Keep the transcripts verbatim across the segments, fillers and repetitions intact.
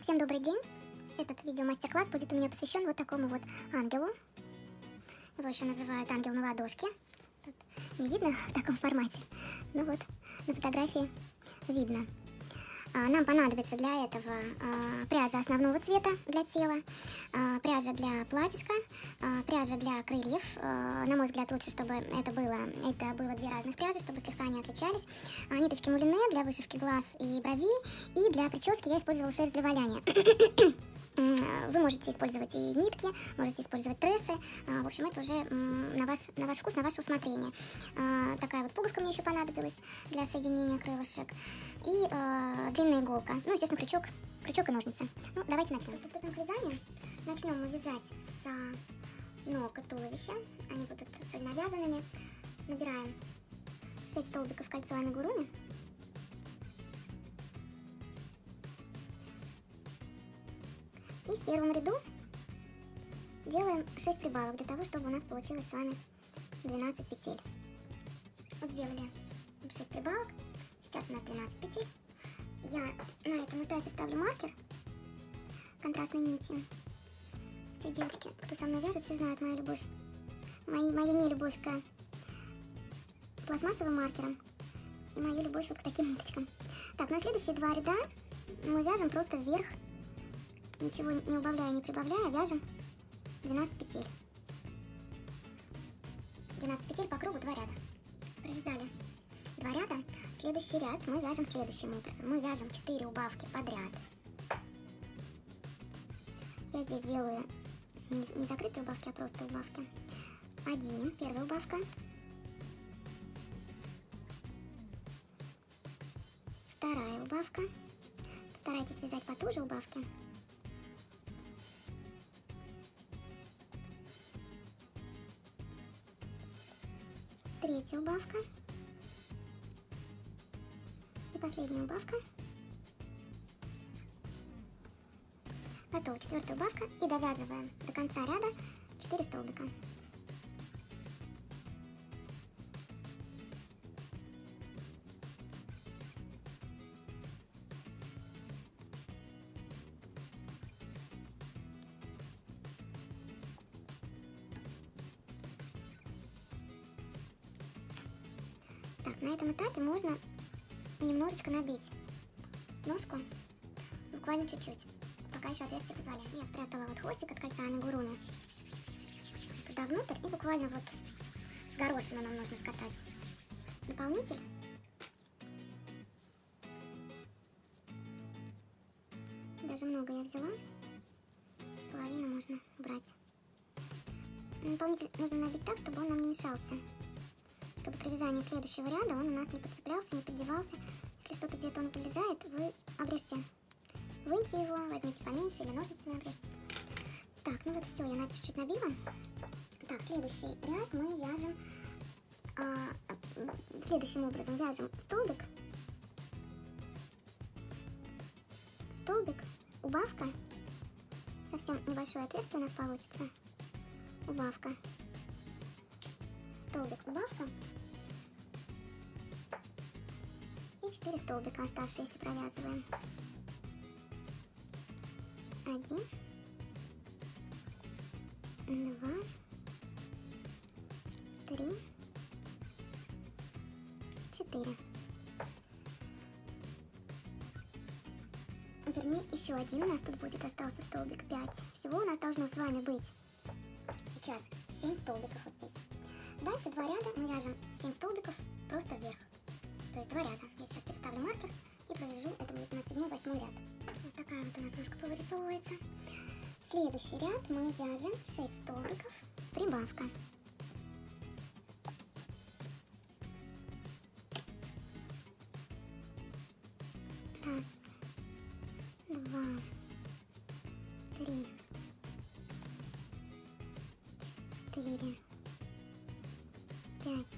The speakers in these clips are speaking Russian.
Всем добрый день! Этот видеомастер-класс будет у меня посвящен вот такому вот ангелу. Его еще называют ангел на ладошке. Тут не видно в таком формате, но вот на фотографии видно. Нам понадобится для этого а, пряжа основного цвета для тела, а, пряжа для платьишка, а, пряжа для крыльев. А, на мой взгляд, лучше, чтобы это было, это было две разных пряжи, чтобы слегка они отличались. А, ниточки мулине для вышивки глаз и бровей, и для прически я использовала шерсть для валяния. Вы можете использовать и нитки, можете использовать трессы. В общем, это уже на ваш, на ваш вкус, на ваше усмотрение. Такая вот пуговка мне еще понадобилась для соединения крылышек. И э, длинная иголка. Ну, естественно, крючок, крючок и ножницы. Ну, давайте начнем. Приступим к вязанию. Начнем мы вязать с ног и туловища. Они будут цельновязанными. Набираем шесть столбиков кольцо амигуруми. И в первом ряду делаем шесть прибавок для того, чтобы у нас получилось с вами двенадцать петель. Вот сделали шесть прибавок. Сейчас у нас двенадцать петель. Я на этом этапе ставлю маркер контрастной нитью. Все девочки, кто со мной вяжет, все знают мою любовь. Мои, мою нелюбовь к пластмассовым маркерам и мою любовь вот к таким ниточкам. Так, на следующие два ряда мы вяжем просто вверх. Ничего не убавляя, не прибавляя, вяжем двенадцать петель. двенадцать петель по кругу, два ряда. Провязали два ряда. Следующий ряд мы вяжем следующим образом. Мы вяжем четыре убавки подряд. Я здесь делаю не закрытые убавки, а просто убавки. Один, первая убавка. Вторая убавка. Постарайтесь вязать потуже убавки. Третья убавка. И последняя убавка. Готово. Четвертая убавка. И довязываем до конца ряда четыре столбика. Так, на этом этапе можно немножечко набить ножку, буквально чуть-чуть, пока еще отверстие позволяет. Я спрятала вот хвостик от кольца амигуруми туда внутрь, и буквально вот с горошины нам нужно скатать наполнитель. Даже много я взяла, половину можно убрать. Наполнитель нужно набить так, чтобы он нам не мешался. Чтобы при вязании следующего ряда он у нас не подцеплялся, не поддевался. Если что-то где-то он вылезает, вы обрежьте. Выньте его, возьмите поменьше или ножницами обрежьте. Так, ну вот все, я чуть-чуть набила. Так, следующий ряд мы вяжем а, следующим образом. Вяжем столбик, столбик, убавка. Совсем небольшое отверстие у нас получится. Убавка. Столбик, убавка. И четыре столбика оставшиеся провязываем. Один, два, три, четыре. Вернее, еще один у нас тут будет, остался столбик, пять. Всего у нас должно с вами быть сейчас семь столбиков вот здесь. Дальше два ряда мы вяжем семь столбиков просто вверх. То есть два ряда. Я сейчас переставлю маркер и провяжу. Это будет у нас седьмой, восьмой ряд. Вот такая вот у нас ножка повырисовывается. Следующий ряд мы вяжем шесть столбиков, прибавка. Раз, два, три, четыре, пять,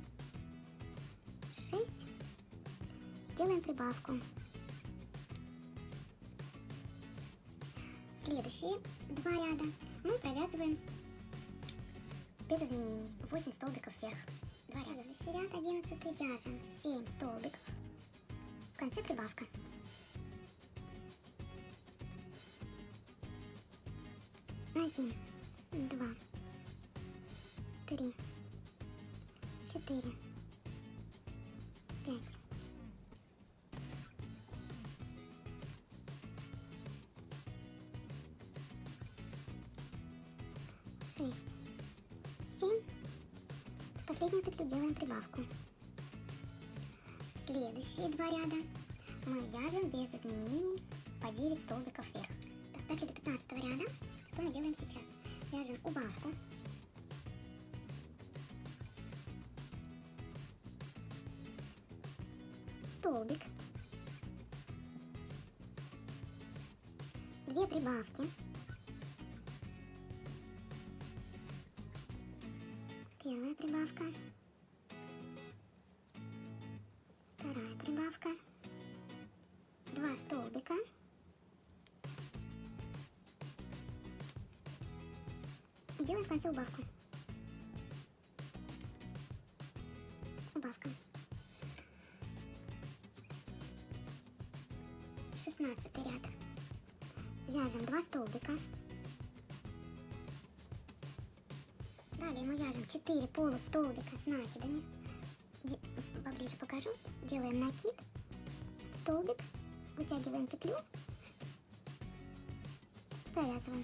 шесть. Делаем прибавку. Следующие два ряда мы провязываем без изменений. восемь столбиков вверх. Два ряда. Следующий ряд одиннадцатый вяжем семь столбиков. В конце прибавка. Один, два, три, четыре, пять, шесть, семь. В последнюю петлю делаем прибавку. Следующие два ряда мы вяжем без изменений по девять столбиков вверх. Так, дошли до пятнадцатого ряда. Что мы делаем сейчас? Вяжем убавку. Столбик. Две прибавки. Первая прибавка. Вторая прибавка. Два столбика. И делаем в конце убавку. Убавка. Шестнадцатый ряд. Вяжем два столбика. Далее мы вяжем четыре полустолбика с накидами. Поближе покажу. Делаем накид, столбик, вытягиваем петлю, провязываем.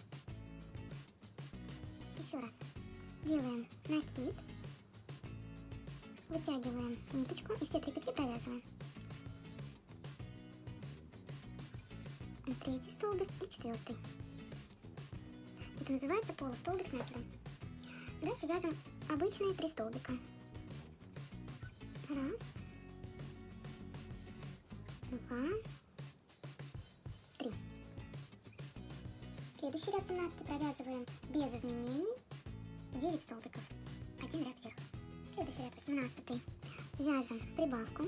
Еще раз. Делаем накид, вытягиваем ниточку и все три петли провязываем. Третий столбик и четвертый. Это называется полустолбик с накидом. Дальше вяжем обычные три столбика. Раз, два, три. Следующий ряд семнадцатый провязываем без изменений девять столбиков. Один ряд вверх. Следующий ряд восемнадцатый. Вяжем прибавку.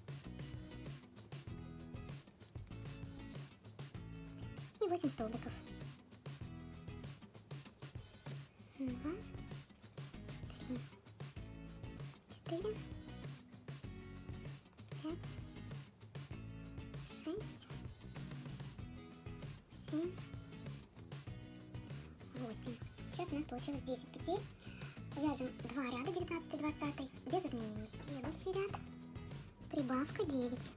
И восемь столбиков. Два, три, четыре, пять, шесть, семь, восемь. Сейчас у нас получилось десять петель. Вяжем два ряда, девятнадцатый, двадцатый, без изменений. Следующий ряд. Прибавка девять.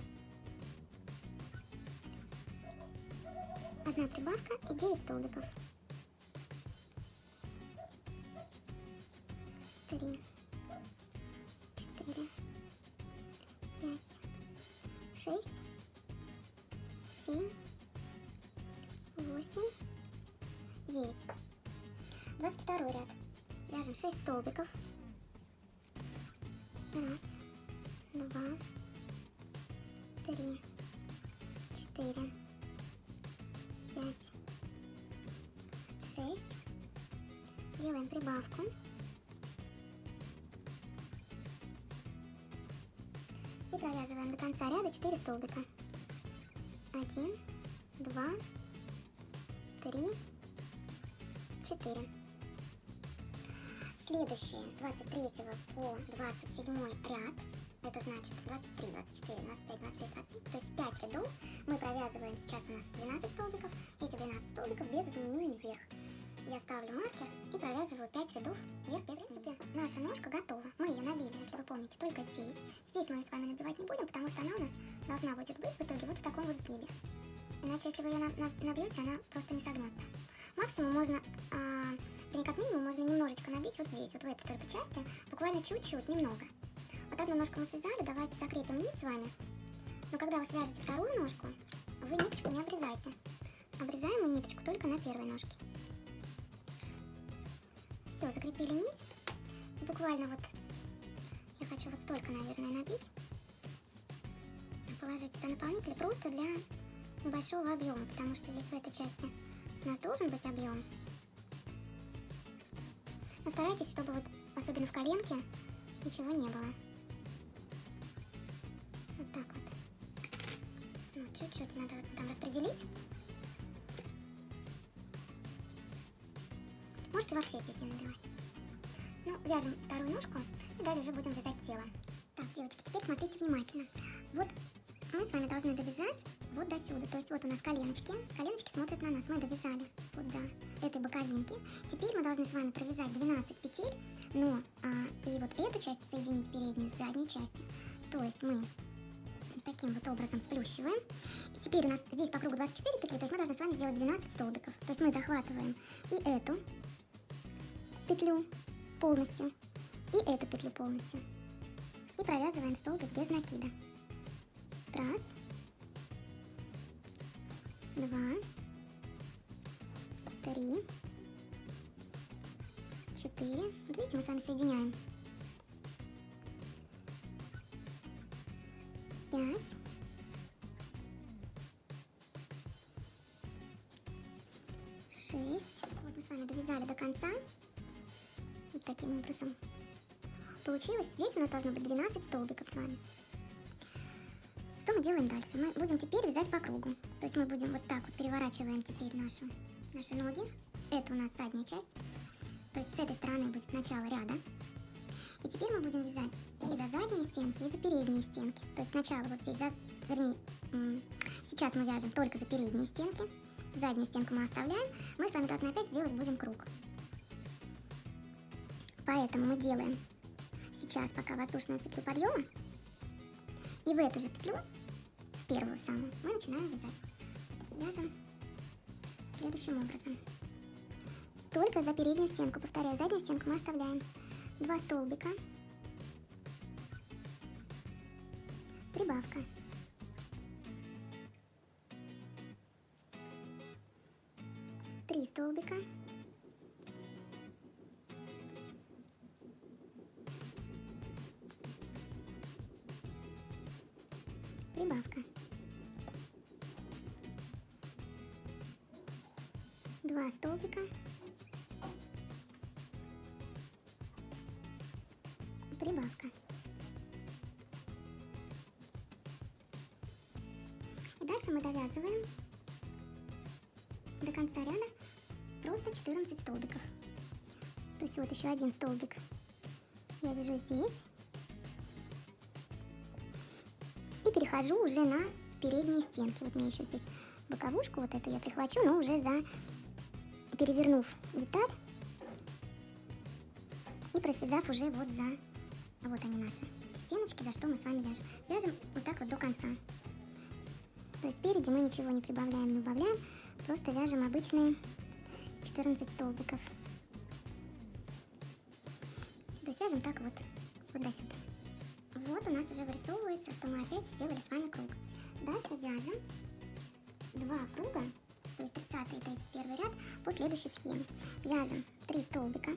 Одна прибавка и девять столбиков. Три, четыре, пять, шесть, семь, восемь, девять. Двадцать второй ряд. Вяжем шесть столбиков. Раз, два, три, четыре, пять, шесть. Делаем прибавку. И провязываем до конца ряда четыре столбика. Один, два, три, четыре. Следующий с двадцать третьего по двадцать седьмой ряд, это значит двадцать три, двадцать четыре, двадцать пять, двадцать шесть, двадцать семь, то есть пять рядов мы провязываем. Сейчас у нас двенадцать столбиков, эти двенадцать столбиков без изменений вверх. Я ставлю маркер и провязываю пять рядов вверх без изменений. Наша ножка готова. Мы ее набили, если вы помните, только здесь. Здесь мы ее с вами набивать не будем, потому что она у нас должна будет быть в итоге вот в таком вот сгибе. Иначе, если вы ее набьете, она просто не согнется. Максимум можно, а, или как минимум, можно немножечко набить вот здесь, вот в этой только части, буквально чуть-чуть, немного. Вот одну ножку мы связали, давайте закрепим нить с вами. Но когда вы свяжете вторую ножку, вы ниточку не обрезайте. Обрезаем мы ниточку только на первой ножке. Все, закрепили нить. И буквально вот, я хочу вот столько, наверное, набить. Положить сюда наполнитель просто для небольшого объема, потому что здесь в этой части у нас должен быть объем. Но старайтесь, чтобы вот, особенно в коленке, ничего не было. Вот так вот. Ну, чуть-чуть надо вот там распределить. Можете вообще здесь не набивать. Ну, вяжем вторую ножку и далее уже будем вязать тело. Так, девочки, теперь смотрите внимательно. Вот мы с вами должны довязать вот до сюда. То есть вот у нас коленочки. Коленочки смотрят на нас. Мы довязали вот до этой боковинки. Теперь мы должны с вами провязать двенадцать петель. Но а, и вот эту часть соединить переднюю с задней частью. То есть мы таким вот образом сплющиваем. И теперь у нас здесь по кругу двадцать четыре петли. То есть мы должны с вами сделать двенадцать столбиков. То есть мы захватываем и эту петлю полностью, и эту петлю полностью. И провязываем столбик без накида. Раз. Два. Три. Четыре. Видите, мы с вами соединяем. Пять. Шесть. Вот мы с вами довязали до конца. Вот таким образом получилось. Здесь у нас должно быть двенадцать столбиков с вами. Что мы делаем дальше? Мы будем теперь вязать по кругу. То есть мы будем вот так вот переворачиваем теперь нашу, наши ноги. Это у нас задняя часть. То есть с этой стороны будет начало ряда. И теперь мы будем вязать и за задние стенки, и за передние стенки. То есть сначала вот здесь, за, вернее, сейчас мы вяжем только за передние стенки. Заднюю стенку мы оставляем. Мы с вами должны опять сделать будем круг. Поэтому мы делаем сейчас пока воздушную петлю подъема. И в эту же петлю, в первую самую, мы начинаем вязать. Вяжем следующим образом. Только за переднюю стенку, повторяю, заднюю стенку мы оставляем. Два столбика. Прибавка. Три столбика. Прибавка. Два столбика. Прибавка. И дальше мы довязываем до конца ряда просто четырнадцать столбиков. То есть вот еще один столбик я вяжу здесь. И перехожу уже на передние стенки. Вот мне еще здесь боковушку вот эту я прихвачу, но уже за перевернув деталь и провязав уже вот за вот они наши стеночки, за что мы с вами вяжем. Вяжем вот так вот до конца. То есть спереди мы ничего не прибавляем, не убавляем, просто вяжем обычные четырнадцать столбиков. То есть вяжем так вот, вот до сюда. Вот у нас уже вырисовывается, что мы опять сделали с вами круг. Дальше вяжем два круга, то есть тридцатый и тридцать первый ряд по следующей схеме. Вяжем три столбика.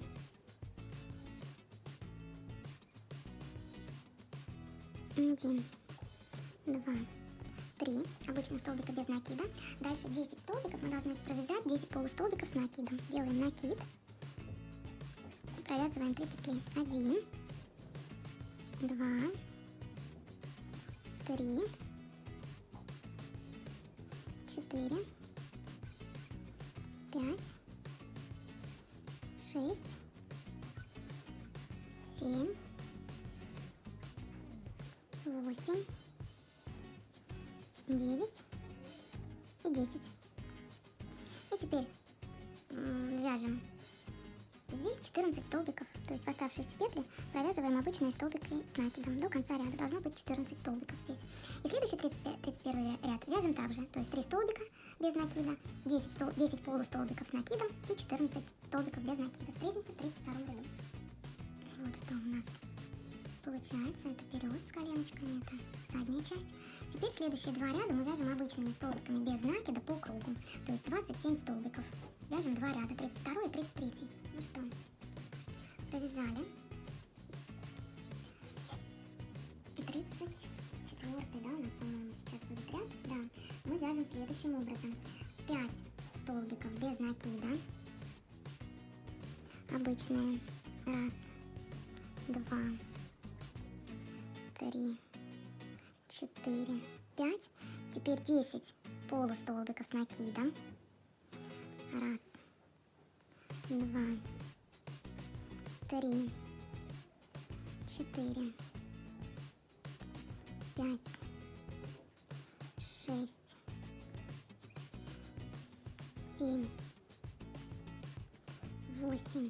Один, два, три. Обычных столбика без накида. Дальше десять столбиков мы должны провязать, десять полустолбиков с накидом. Делаем накид. Провязываем три петли. Один, два, три, четыре, пять, шесть, семь, восемь, девять и десять. И теперь вяжем здесь четырнадцать столбиков, то есть в оставшиеся петли провязываем обычные столбики с накидом. До конца ряда должно быть четырнадцать столбиков здесь. И следующий тридцать первый ряд вяжем также, то есть три столбика без накида, десять, стол, десять полустолбиков с накидом и четырнадцать столбиков без накида. Встретимся в тридцать втором ряду. Вот что у нас получается. Это вперед с коленочками, это задняя часть. Теперь следующие два ряда мы вяжем обычными столбиками без накида по кругу, то есть двадцать семь столбиков. Вяжем два ряда, тридцать второй и тридцать третий. Ну что, провязали. тридцать четвёртый, да, у нас, по-моему, сейчас будет ряд. Да, мы вяжем следующим образом. пять столбиков без накида. Обычные. Раз, два, три, четыре, пять. Теперь десять полустолбиков с накидом. Раз, два, три, четыре, пять, шесть, семь, восемь,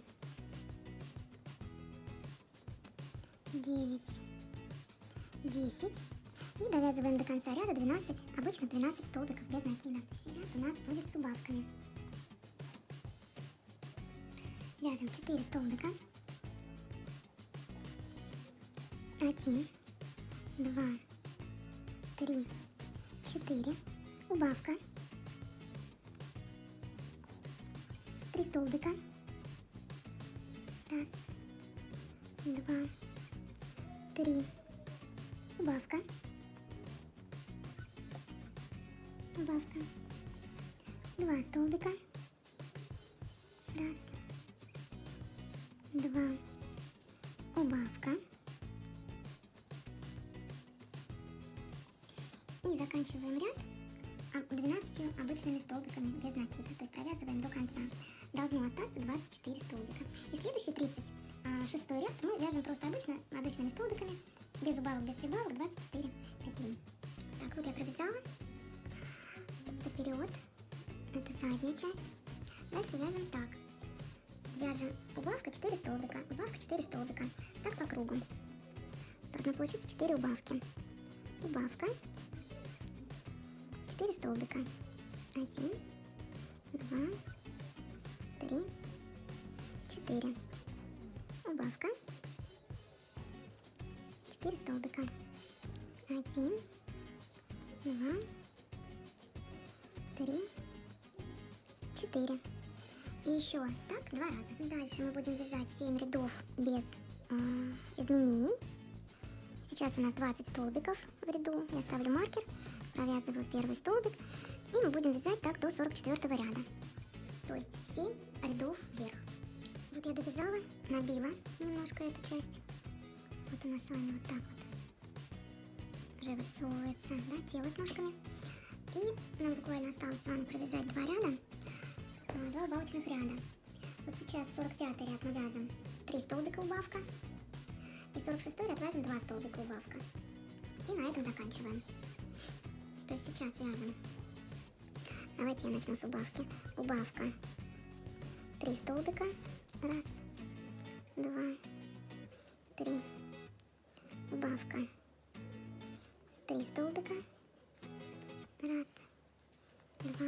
девять, десять. И довязываем до конца ряда двенадцать, обычно двенадцать столбиков без накида. Следующий ряд у нас будет с убавками. Вяжем четыре столбика. один, два, три, четыре. Убавка. три столбика. Раз, два, три. Убавка. Убавка. Два столбика. Раз, два. Убавка. И заканчиваем ряд двенадцатью обычными столбиками без накида, то есть провязываем до конца. Должно остаться двадцать четыре столбика. И следующий тридцать шестой ряд мы вяжем просто обычно, обычными столбиками, без убавок, без прибавок, двадцать четыре петли. Так, вот я провязала. Это вперед, это задняя часть. Дальше вяжем так. Вяжем убавка четыре столбика, убавка четыре столбика. Так по кругу. Должно получиться четыре убавки. Убавка. четыре столбика. один, два, три, четыре. Убавка. четыре столбика. один, два, три, четыре. И еще так два раза. Дальше мы будем вязать семь рядов без э, изменений. Сейчас у нас двадцать столбиков в ряду. Я ставлю маркер, провязываю первый столбик. И мы будем вязать так до сорок четвёртого ряда. То есть семь рядов вверх. Вот я довязала, набила немножко эту часть. Вот у нас с вами вот так вот уже вырисовывается, да, тело с ножками. И нам буквально осталось с вами провязать два ряда, два убавочных ряда. Вот сейчас сорок пятый ряд мы вяжем три столбика убавка. И сорок шестой ряд вяжем два столбика убавка. И на этом заканчиваем. То есть сейчас вяжем. Давайте я начну с убавки. Убавка. три столбика. Раз, два, три. Убавка. три столбика. Раз, два,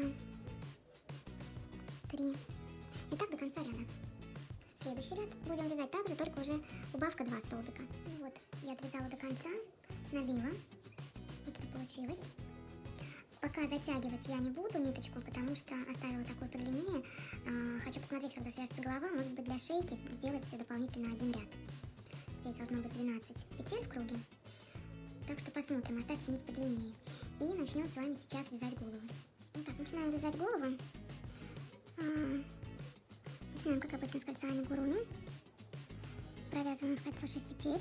три. И так до конца ряда. Следующий ряд будем вязать так же, только уже убавка два столбика. Вот, я отвязала до конца, набила. Вот что получилось. Пока затягивать я не буду ниточку, потому что оставила такую подлиннее. А, хочу посмотреть, когда свяжется голова, может быть, для шейки сделать дополнительно один ряд. Здесь должно быть двенадцать петель в круге. Так что посмотрим, оставьте нить подлиннее. И начнем с вами сейчас вязать голову. Итак, начинаем вязать голову. А, начинаем, как обычно, с кольца амигуруми. Провязываем в кольцо шесть петель.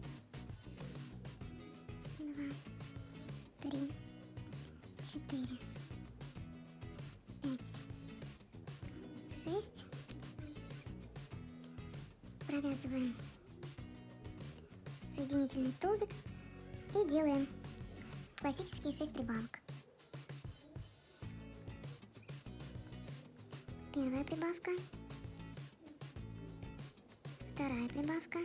два, три, четыре, пять, шесть. Провязываем соединительный столбик и делаем классические шесть прибавок. Первая прибавка, вторая прибавка,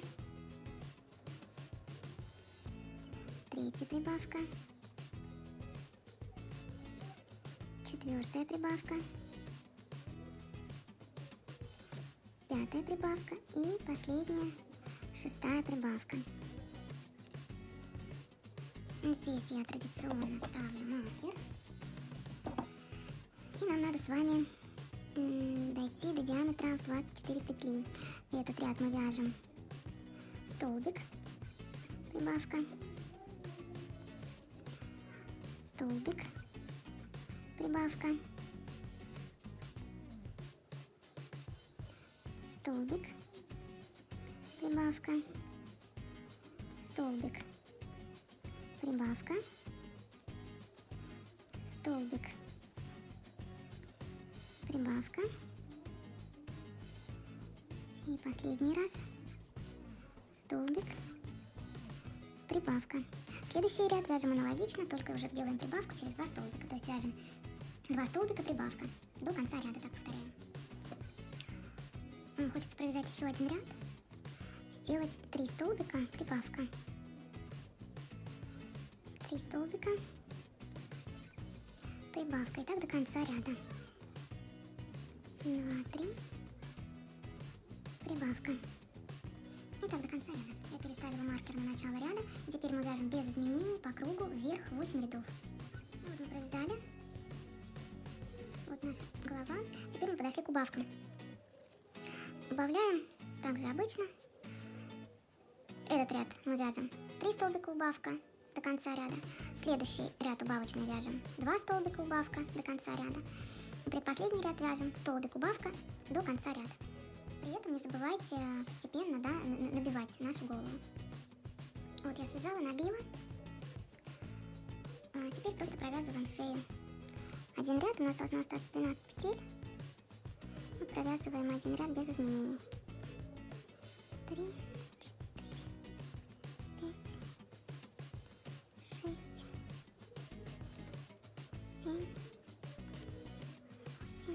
третья прибавка, четвертая прибавка, пятая прибавка и последняя, шестая прибавка. Здесь я традиционно ставлю маркер. И нам надо с вами дойти до диаметра в двадцать четыре петли. И этот ряд мы вяжем столбик, прибавка, столбик, прибавка, столбик, прибавка, столбик, прибавка, столбик, прибавка. И последний раз столбик, прибавка. Следующий ряд вяжем аналогично, только уже делаем прибавку через два столбика. То есть вяжем два столбика прибавка до конца ряда, так повторяем. Хочется провязать еще один ряд, сделать три столбика прибавка, три столбика прибавка, и так до конца ряда. Два, три, прибавка. И так до конца ряда. Я переставила маркер на начало ряда. И теперь мы вяжем без изменений по кругу вверх восемь рядов. Вот мы провязали. Вот наша голова. Теперь мы подошли к убавкам. Убавляем также обычно. Этот ряд мы вяжем три столбика убавка до конца ряда. Следующий ряд убавочный вяжем два столбика убавка до конца ряда. И предпоследний ряд вяжем столбик убавка до конца ряда. При этом не забывайте постепенно, да, набивать нашу голову. Вот я связала, набила. А теперь просто провязываем шею. Один ряд, у нас должно остаться двенадцать петель. Мы провязываем один ряд без изменений. Три, четыре, пять, шесть, семь, восемь,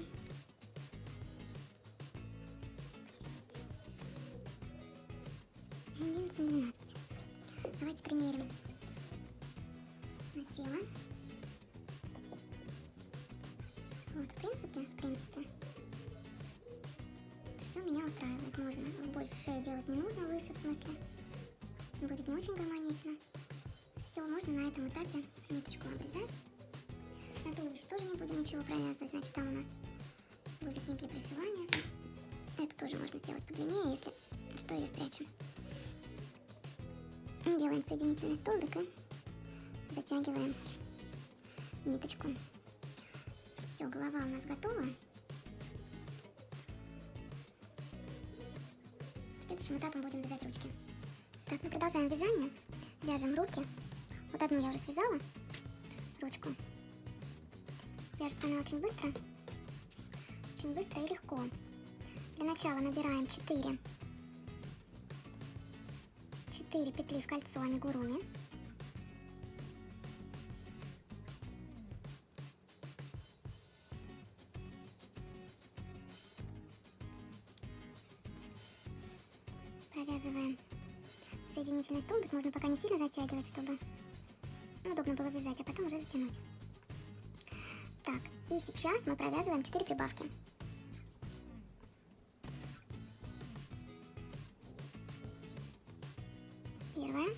одиннадцать, двенадцать. Давайте примерим на тело. Вот, в принципе, в принципе, все меня устраивает. Можно больше шею делать не нужно, выше в смысле. Будет не очень гармонично. Все, можно на этом этапе ниточку обрезать. На туловище тоже не будем ничего провязывать, значит там у нас будет нить для пришивания. Эту тоже можно сделать подлиннее, если что, ее спрячем. Делаем соединительный столбик и затягиваем ниточку. Все, голова у нас готова. Следующим этапом будем вязать ручки. Так, мы продолжаем вязание. Вяжем руки. Вот одну я уже связала, ручку. Вяжется она очень быстро. Очень быстро и легко. Для начала набираем четыре. четыре петли в кольцо амигуруми. Провязываем соединительный столбик. Можно пока не сильно затягивать, чтобы удобно было вязать, а потом уже затянуть. Так, и сейчас мы провязываем четыре прибавки. Первая.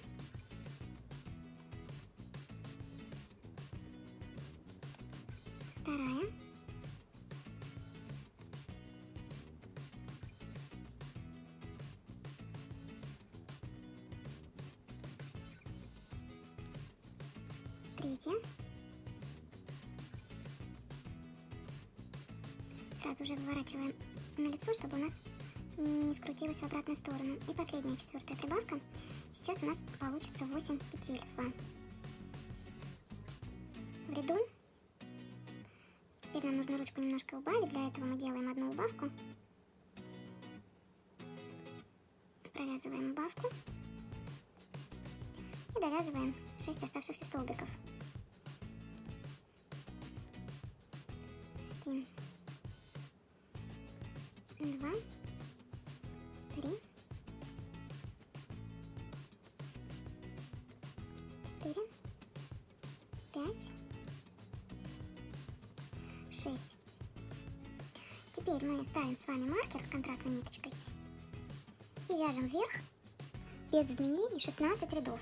Вторая. Третья. Сразу же выворачиваем на лицо, чтобы у нас не скрутилось в обратную сторону. И последняя, четвертая прибавка. Сейчас у нас получится восемь петель в, в ряду. Теперь нам нужно ручку немножко убавить. Для этого мы делаем одну убавку. Провязываем убавку. И довязываем шесть оставшихся столбиков. Один, два, три, четыре, пять, шесть. Теперь мы ставим с вами маркер контрастной ниточкой и вяжем вверх без изменений шестнадцать рядов.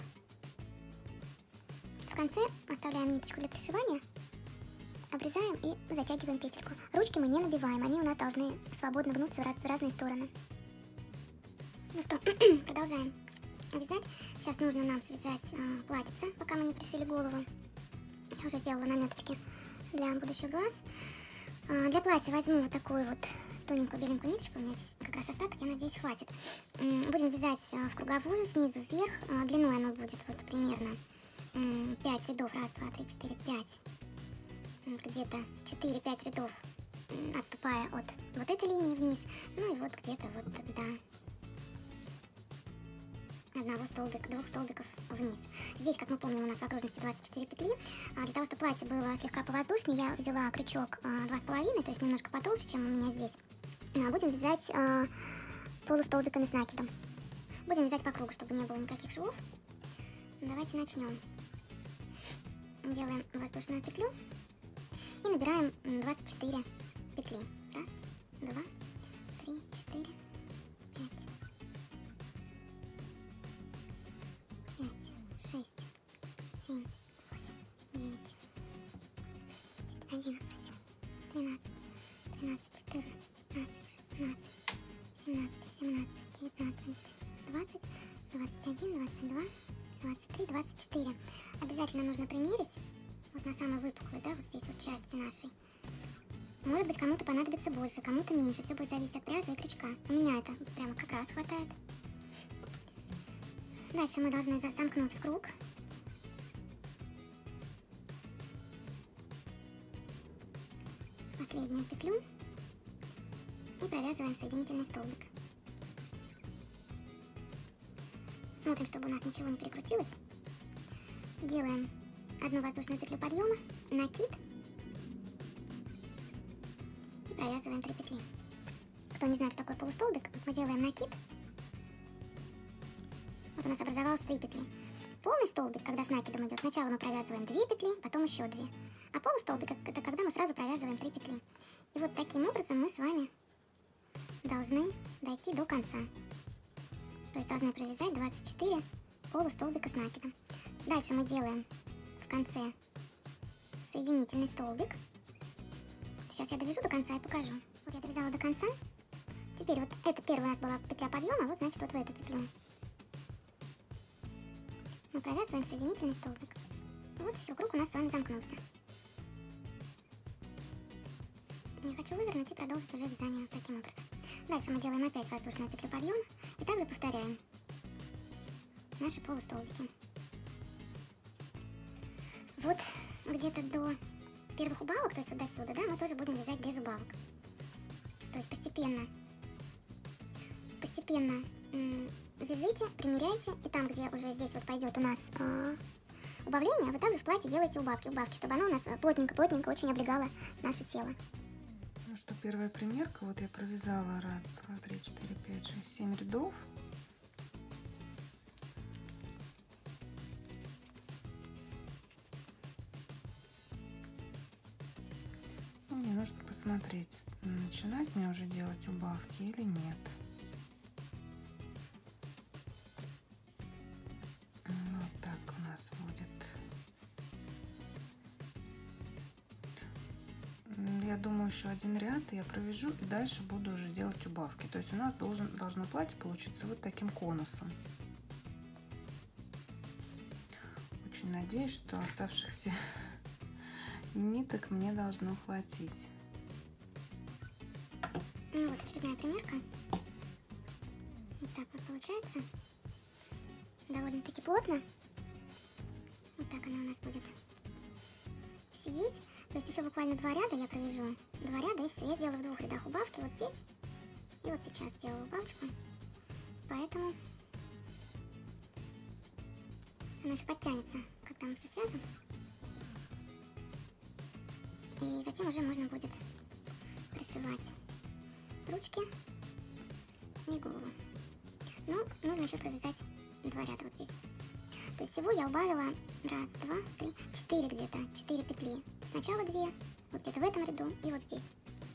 В конце оставляем ниточку для пришивания, обрезаем и затягиваем петельку. Ручки мы не набиваем, они у нас должны свободно гнуться в, раз, в разные стороны. Ну что, продолжаем вязать. Сейчас нужно нам связать э, платьице, пока мы не пришили голову. Я уже сделала наметочки для будущих глаз. Э, для платья возьму вот такую вот тоненькую беленькую ниточку, у меня здесь как раз остаток, я надеюсь, хватит. Э, будем вязать э, в круговую, снизу вверх. Э, длиной оно будет вот примерно э, пять рядов, раз, два, три, четыре, пять. Где-то четыре-пять рядов, э, отступая от вот этой линии вниз. Ну и вот где-то вот до одного столбика, двух столбиков вниз. Здесь, как мы помним, у нас в окружности двадцать четыре петли. А для того, чтобы платье было слегка повоздушнее, я взяла крючок два с половиной, то есть немножко потолще, чем у меня здесь. А, будем вязать а, полустолбиками с накидом. Будем вязать по кругу, чтобы не было никаких швов. Давайте начнем. Делаем воздушную петлю и набираем двадцать четыре петли. Раз, два, три, четыре, пять, пять, шесть, семь, девять, одиннадцать, двенадцать, тринадцать, четырнадцать, пятнадцать, шестнадцать, семнадцать, семнадцать, девятнадцать, двадцать, двадцать один, двадцать два, двадцать три, двадцать четыре. Обязательно нужно примерить вот на самой выпуклой, да, вот здесь вот части нашей. Может быть, кому-то понадобится больше, кому-то меньше. Все будет зависеть от пряжи и крючка. У меня это прямо как раз хватает. Дальше мы должны засомкнуть в круг. Последнюю петлю. И провязываем соединительный столбик. Смотрим, чтобы у нас ничего не перекрутилось. Делаем одну воздушную петлю подъема, накид и провязываем три петли. Кто не знает, что такое полустолбик, мы делаем накид. Вот у нас образовалось три петли. Полный столбик, когда с накидом идет, сначала мы провязываем две петли, потом еще две. А полустолбик — это когда мы сразу провязываем три петли. И вот таким образом мы с вами должны дойти до конца. То есть должны провязать двадцать четыре полустолбика с накидом. Дальше мы делаем в конце соединительный столбик. Сейчас я довяжу до конца и покажу. Вот я довязала до конца. Теперь вот это первая у нас была петля подъема, вот значит вот в эту петлю мы провязываем соединительный столбик. Вот все, круг у нас с вами замкнулся. Я хочу вывернуть и продолжить уже вязание вот таким образом. Дальше мы делаем опять воздушную петлю подъема и также повторяем наши полустолбики. Вот где-то до первых убавок, то есть вот до сюда, да, мы тоже будем вязать без убавок. То есть постепенно, постепенно вяжите, примеряйте, и там, где уже здесь вот пойдет у нас э, убавление, вы также в платье делаете убавки, убавки, чтобы оно у нас плотненько-плотненько очень облегало наше тело. Ну что, первая примерка, вот я провязала раз, два, три, четыре, пять, шесть, семь рядов. Мне нужно посмотреть, начинать мне уже делать убавки или нет. Вот так у нас будет. Я думаю, еще один ряд я провяжу и дальше буду уже делать убавки. То есть у нас должен, должно платье получиться вот таким конусом. Очень надеюсь, что оставшихся ниток мне должно хватить. Ну вот очередная примерка. Вот так вот получается. Довольно-таки плотно. Вот так она у нас будет сидеть. То есть еще буквально два ряда я провяжу. Два ряда и все. Я сделала в двух рядах убавки. Вот здесь. И вот сейчас сделала убавочку. Поэтому она еще подтянется, когда мы все свяжем. И затем уже можно будет пришивать ручки и голову. Но нужно еще провязать два ряда вот здесь. То есть всего я убавила раз, два, три, четыре где-то, четыре петли. Сначала две, вот где-то в этом ряду и вот здесь.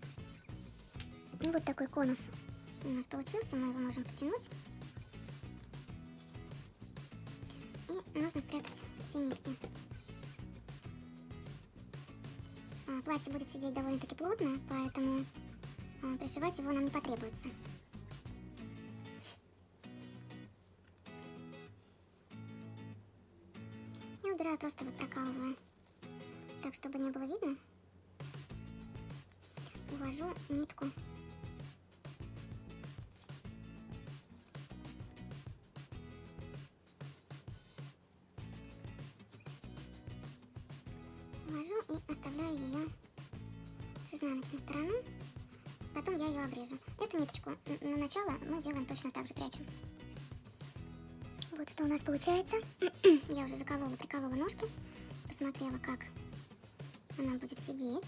И вот такой конус у нас получился, мы его можем потянуть. И нужно спрятать все нитки. Платье будет сидеть довольно-таки плотно, поэтому пришивать его нам не потребуется. Я убираю, просто вот прокалываю, так, чтобы не было видно. Увожу нитку. Увожу и оставляю ее с изнаночной стороны. Потом я ее обрежу. Эту ниточку на начало мы делаем точно так же, прячем. Вот Вот что у нас получается. Я уже заколола, приколола ножки. Посмотрела, как она будет сидеть.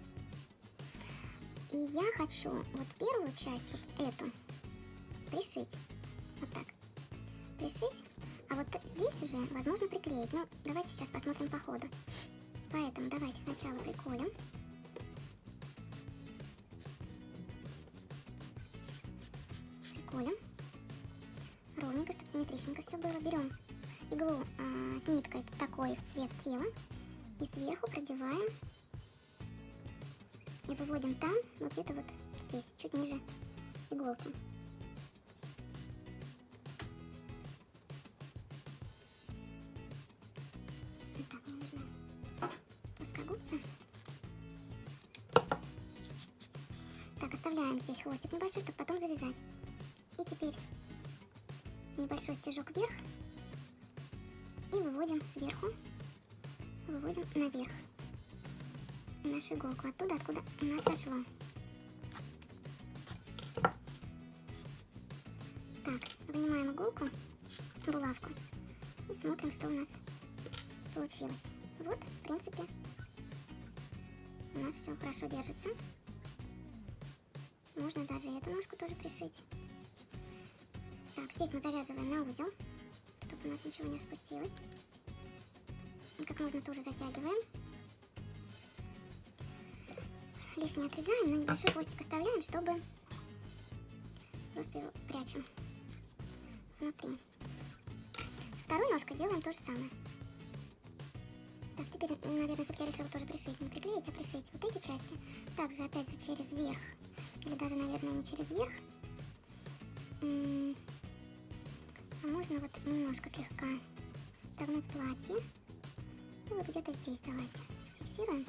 И я хочу вот первую часть, вот эту, пришить. Вот так. Пришить. А вот здесь уже возможно приклеить. Ну, давайте сейчас посмотрим по ходу. Поэтому давайте сначала приколем. Приколем. Ровненько, чтобы симметричненько все было. Берем иглу а, с ниткой такой в цвет тела. И сверху продеваем. И выводим там, вот где-то вот здесь, чуть ниже иголки. Вот так, мне нужны плоскогубцы. Так, оставляем здесь хвостик небольшой, чтобы потом завязать. И теперь небольшой стежок вверх. И выводим сверху, выводим наверх нашу иголку, оттуда, откуда у нас сошло. Так, вынимаем иголку, булавку и смотрим, что у нас получилось. Вот, в принципе, у нас все хорошо держится. Можно даже эту ножку тоже пришить. Так, здесь мы завязываем на узел, чтобы у нас ничего не распустилось. И как можно тоже затягиваем. Лишнее отрезаем, но небольшой хвостик оставляем, чтобы просто его прячем внутри. Со второй ножкой делаем то же самое. Так, теперь, наверное, все-таки я решила тоже пришить. Не приклеить, а пришить вот эти части. Также, опять же, через верх. Или даже, наверное, не через верх. А можно вот немножко слегка догнуть платье. И вот где-то здесь давайте фиксируем.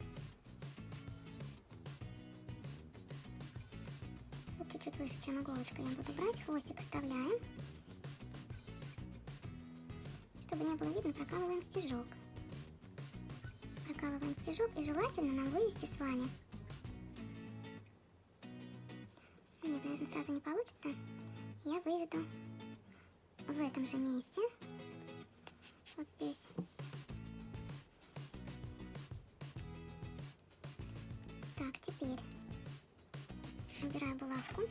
Вот чуть-чуть выше, чем иголочка, я буду брать. Хвостик оставляем. Чтобы не было видно, прокалываем стежок. Прокалываем стежок, и желательно нам вывести с вами. Нет, наверное, сразу не получится. Я выведу в этом же месте. Вот здесь. Так, теперь убираю булавку.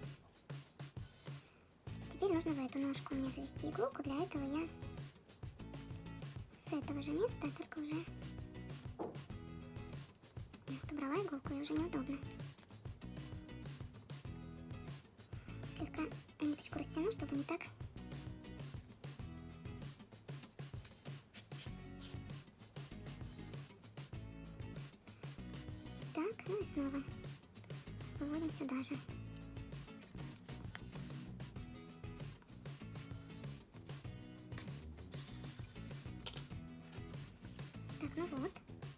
Теперь нужно в эту ножку мне завести иголку. Для этого я с этого же места, только уже убрала иголку, и уже неудобно. Слегка ниточку растяну, чтобы не так. Так, ну и снова выводим сюда же. Так, ну вот.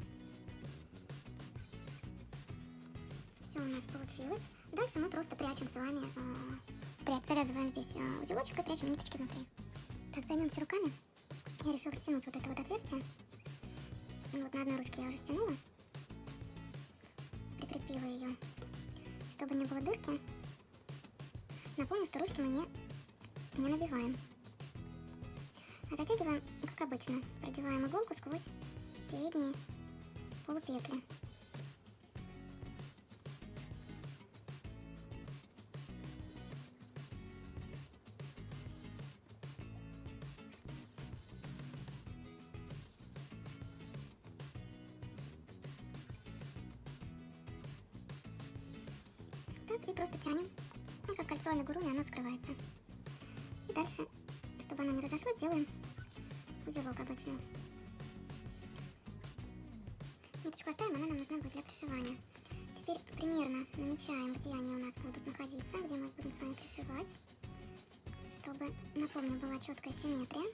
Все у нас получилось. Дальше мы просто прячем с вами, э, прячь, завязываем здесь э, узелочек и прячем ниточки внутри. Так, займемся руками. Я решила стянуть вот это вот отверстие. Ну, вот на одной ручке я уже стянула. Прикрепила ее, чтобы не было дырки. Напомню, что ручки мы не, не набиваем. А затягиваем, как обычно. Продеваем иголку сквозь передние полупетли. Так, и просто тянем. И как кольцо амигуруми оно скрывается. И дальше, чтобы оно не разошлось, делаем узелок обычный. Ниточку оставим, она нам нужна будет для пришивания. Теперь примерно намечаем, где они у нас будут находиться, где мы будем с вами пришивать, чтобы, напомню, была четкая симметрия.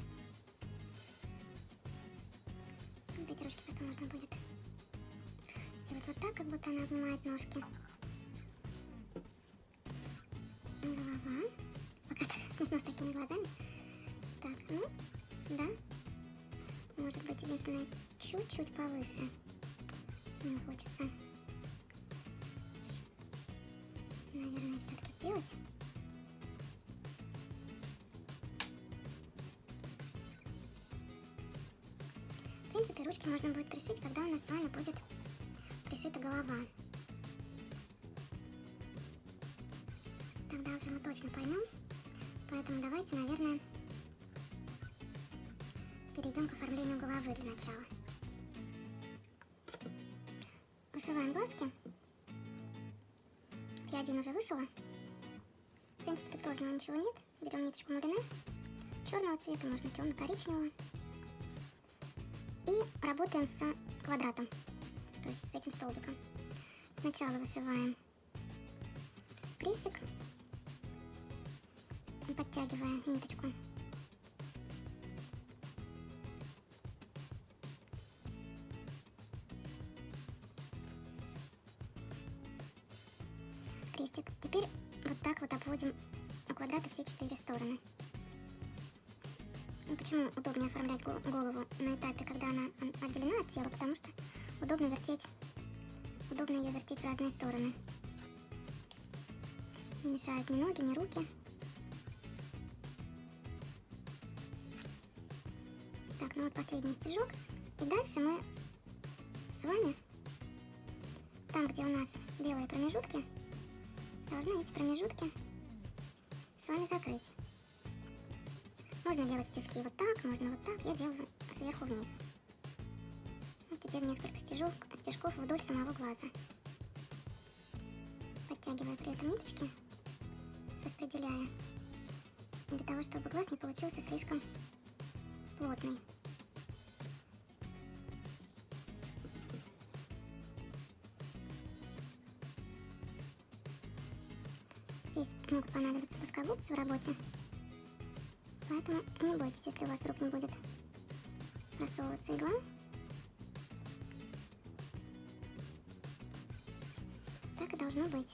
Вот эти ручки потом можно будет сделать вот так, как будто она обнимает ножки. Голова. Пока так смешно с такими глазами. Так, ну, да. Может быть, единственное, чуть-чуть повыше. Мне хочется, наверное, все-таки сделать. принципе, ручки можно будет пришить, когда у нас с вами будет пришита голова. Тогда уже мы точно поймем. Поэтому давайте, наверное, перейдем к оформлению головы для начала. Вышиваем глазки. Я один уже вышила. В принципе, тут сложного ничего нет. Берем ниточку мулине черного цвета, можно темно-коричневого. И работаем с квадратом, то есть с этим столбиком. Сначала вышиваем крестик, подтягивая ниточку. Крестик. Теперь вот так вот обводим у квадрата все четыре стороны. Ну, почему удобнее оформлять голову на этапе, когда она отделена от тела? Потому что удобно вертеть, удобно ее вертеть в разные стороны. Не мешают ни ноги, ни руки. Так, ну вот последний стежок. И дальше мы с вами, там, где у нас белые промежутки, должны эти промежутки с вами закрыть. Можно делать стежки вот так, можно вот так. Я делаю сверху вниз. Вот теперь несколько стежок, стежков вдоль самого глаза. Подтягивая при этом ниточки, распределяя, для того, чтобы глаз не получился слишком плотный. Здесь могут понадобиться плоскогубцы в работе. Поэтому не бойтесь, если у вас вдруг не будет просовываться игла. Так и должно быть.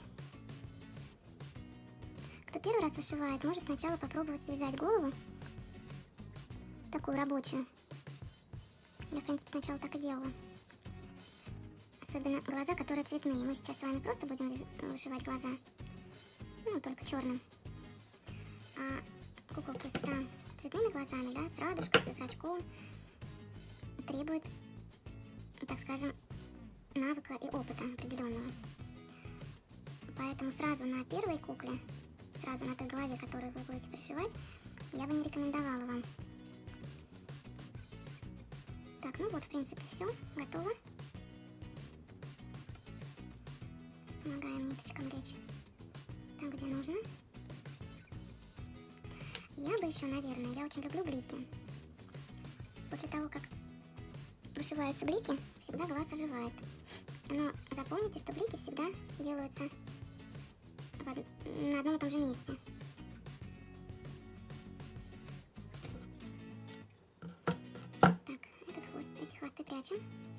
Кто первый раз вышивает, может сначала попробовать связать голову, такую рабочую. Я, в принципе, сначала так и делала. Особенно глаза, которые цветные. Мы сейчас с вами просто будем вышивать глаза, ну, только черным. А куколки с цветными глазами, да, с радужкой, со зрачком, требует, так скажем, навыка и опыта определенного. Поэтому сразу на первой кукле, сразу на той голове, которую вы будете пришивать, я бы не рекомендовала вам. Так, ну вот, в принципе, все, готово. Помогаем ниточкам лечь там, где нужно. Я бы еще, наверное, я очень люблю блики. После того, как вышиваются блики, всегда глаз оживает. Но запомните, что блики всегда делаются на одном и том же месте. Так, этот хвост, эти хвосты прячем.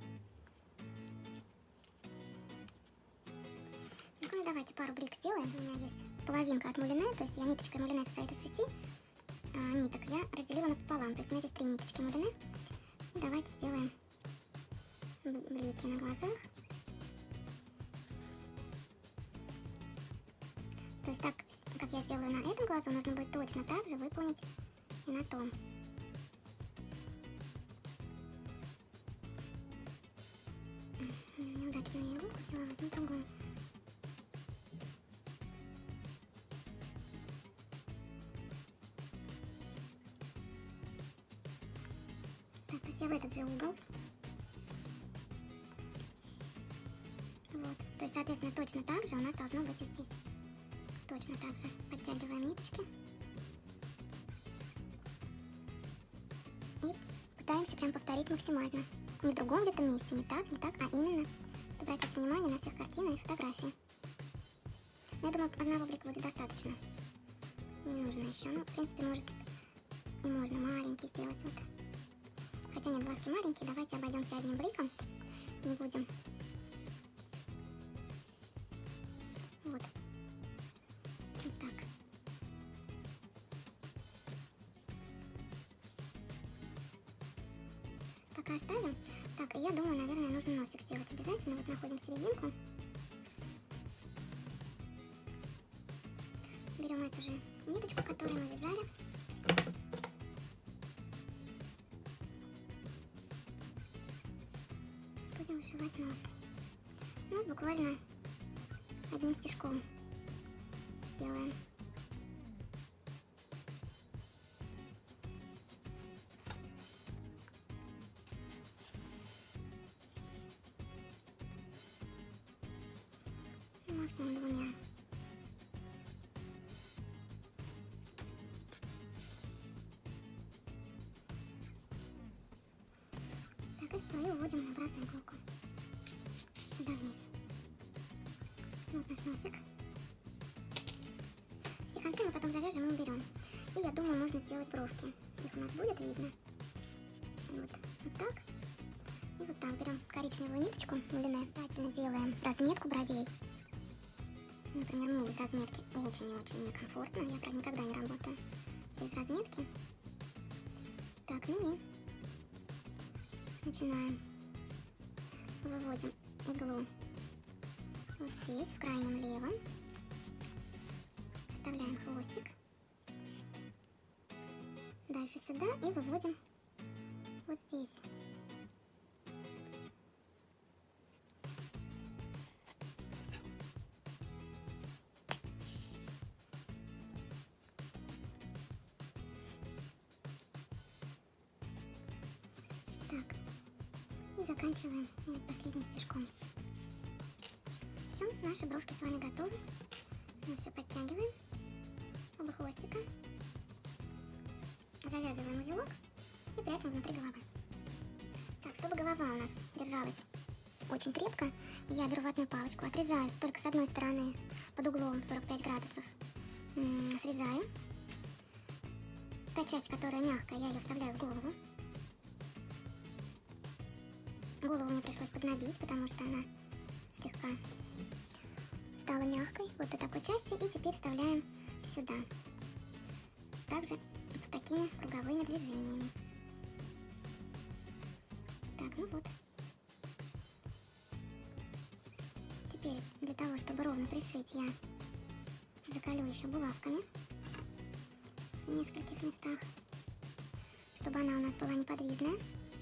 Ну-ка, давайте пару блик сделаем. У меня есть половинка от мулине, то есть я ниточка мулине состоит из шести а, ниток. Я разделила напополам, то есть у меня здесь три ниточки мулине. И давайте сделаем блики на глазах. То есть так, как я сделаю на этом глазу, нужно будет точно так же выполнить и на том. Неудачную иголку взяла, возьму другую. Так, то есть я в этот же угол. Вот. То есть, соответственно, точно так же у нас должно быть и здесь. Точно так же подтягиваем ниточки. И пытаемся прям повторить максимально. Не в другом где-то месте, не так, не так, а именно обратите внимание на всех картинах и фотографии. Я думаю, одного блика будет достаточно. Не нужно еще. Ну, в принципе, может и можно маленький сделать. Вот. Хотя нет, глазки маленькие, давайте обойдемся одним бликом. Не будем. Вот. Вот так. Пока оставим. Так, и я думаю, наверное, нужно носик сделать обязательно. Вот находим серединку. Берем эту же ниточку, которую мы вязали. пришивать нос. Нос буквально одним стежком сделаем. Максимум двумя. Так, и все, и уводим на обратную иголку. Сюда вниз. Вот наш носик. Все концы мы потом завяжем и уберем. И я думаю, можно сделать бровки. Их у нас будет видно. Вот, вот так. И вот так берем коричневую ниточку мулине. Обязательно делаем разметку бровей. Например, мне без разметки очень и очень некомфортно. Я, правда, никогда не работаю без разметки. Так, ну и начинаем. Выводим иглу вот здесь, в крайнем левом. Вставляем хвостик. Дальше сюда и выводим вот здесь. Так, и заканчиваем последним стежком. Все, наши бровки с вами готовы. Мы все подтягиваем, оба хвостика, завязываем узелок и прячем внутри головы. Так, чтобы голова у нас держалась очень крепко, я беру ватную палочку, отрезаю только с одной стороны под углом сорок пять градусов, срезаю. Та часть, которая мягкая, я ее вставляю в голову. Голову мне пришлось поднабить, потому что она слегка стала мягкой. Вот до такой части. И теперь вставляем сюда. Также вот такими круговыми движениями. Так, ну вот. Теперь для того, чтобы ровно пришить, я заколю еще булавками в нескольких местах, чтобы она у нас была неподвижная.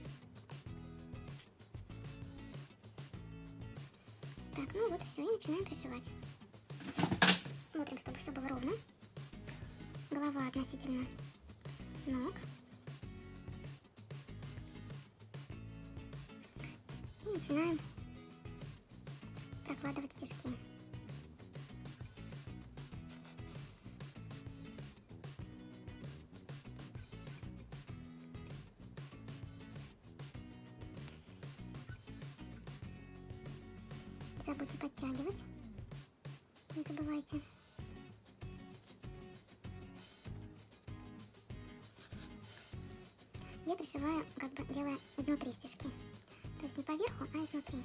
Так, ну вот и все, и начинаем пришивать. Смотрим, чтобы все было ровно. Голова относительно ног. И начинаем прокладывать стежки. Не забудьте подтягивать, не забывайте. Я пришиваю, как бы делая изнутри стежки. То есть не поверху, а изнутри.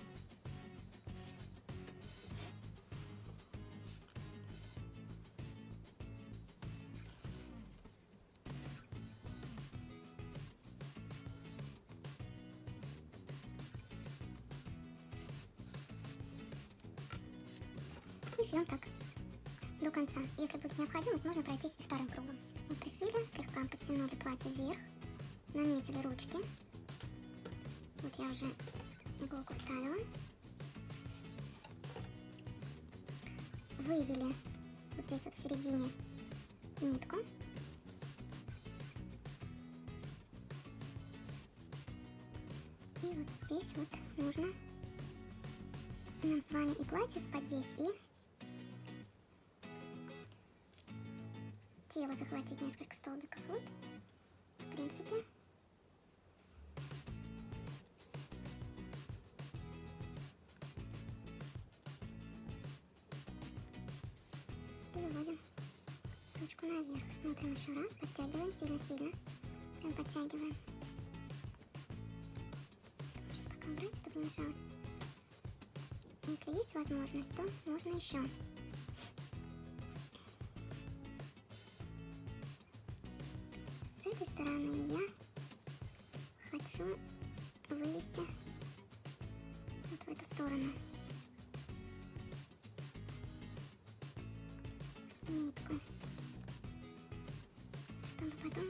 И шьем так до конца. Если будет необходимость, можно пройтись и вторым кругом. Мы пришили, слегка подтянули платье вверх, наметили ручки. Вот я уже иголку вставила. Вывели вот здесь вот в середине нитку. И вот здесь вот нужно нам с вами и платье сподеть, и тело захватить несколько столбиков. Вот, в принципе. И выводим ручку наверх. Смотрим еще раз, подтягиваем сильно-сильно. Прям подтягиваем. Можно пока убрать, чтобы не мешалось. Если есть возможность, то можно еще. С этой стороны я хочу вывести вот в эту сторону нитку, чтобы потом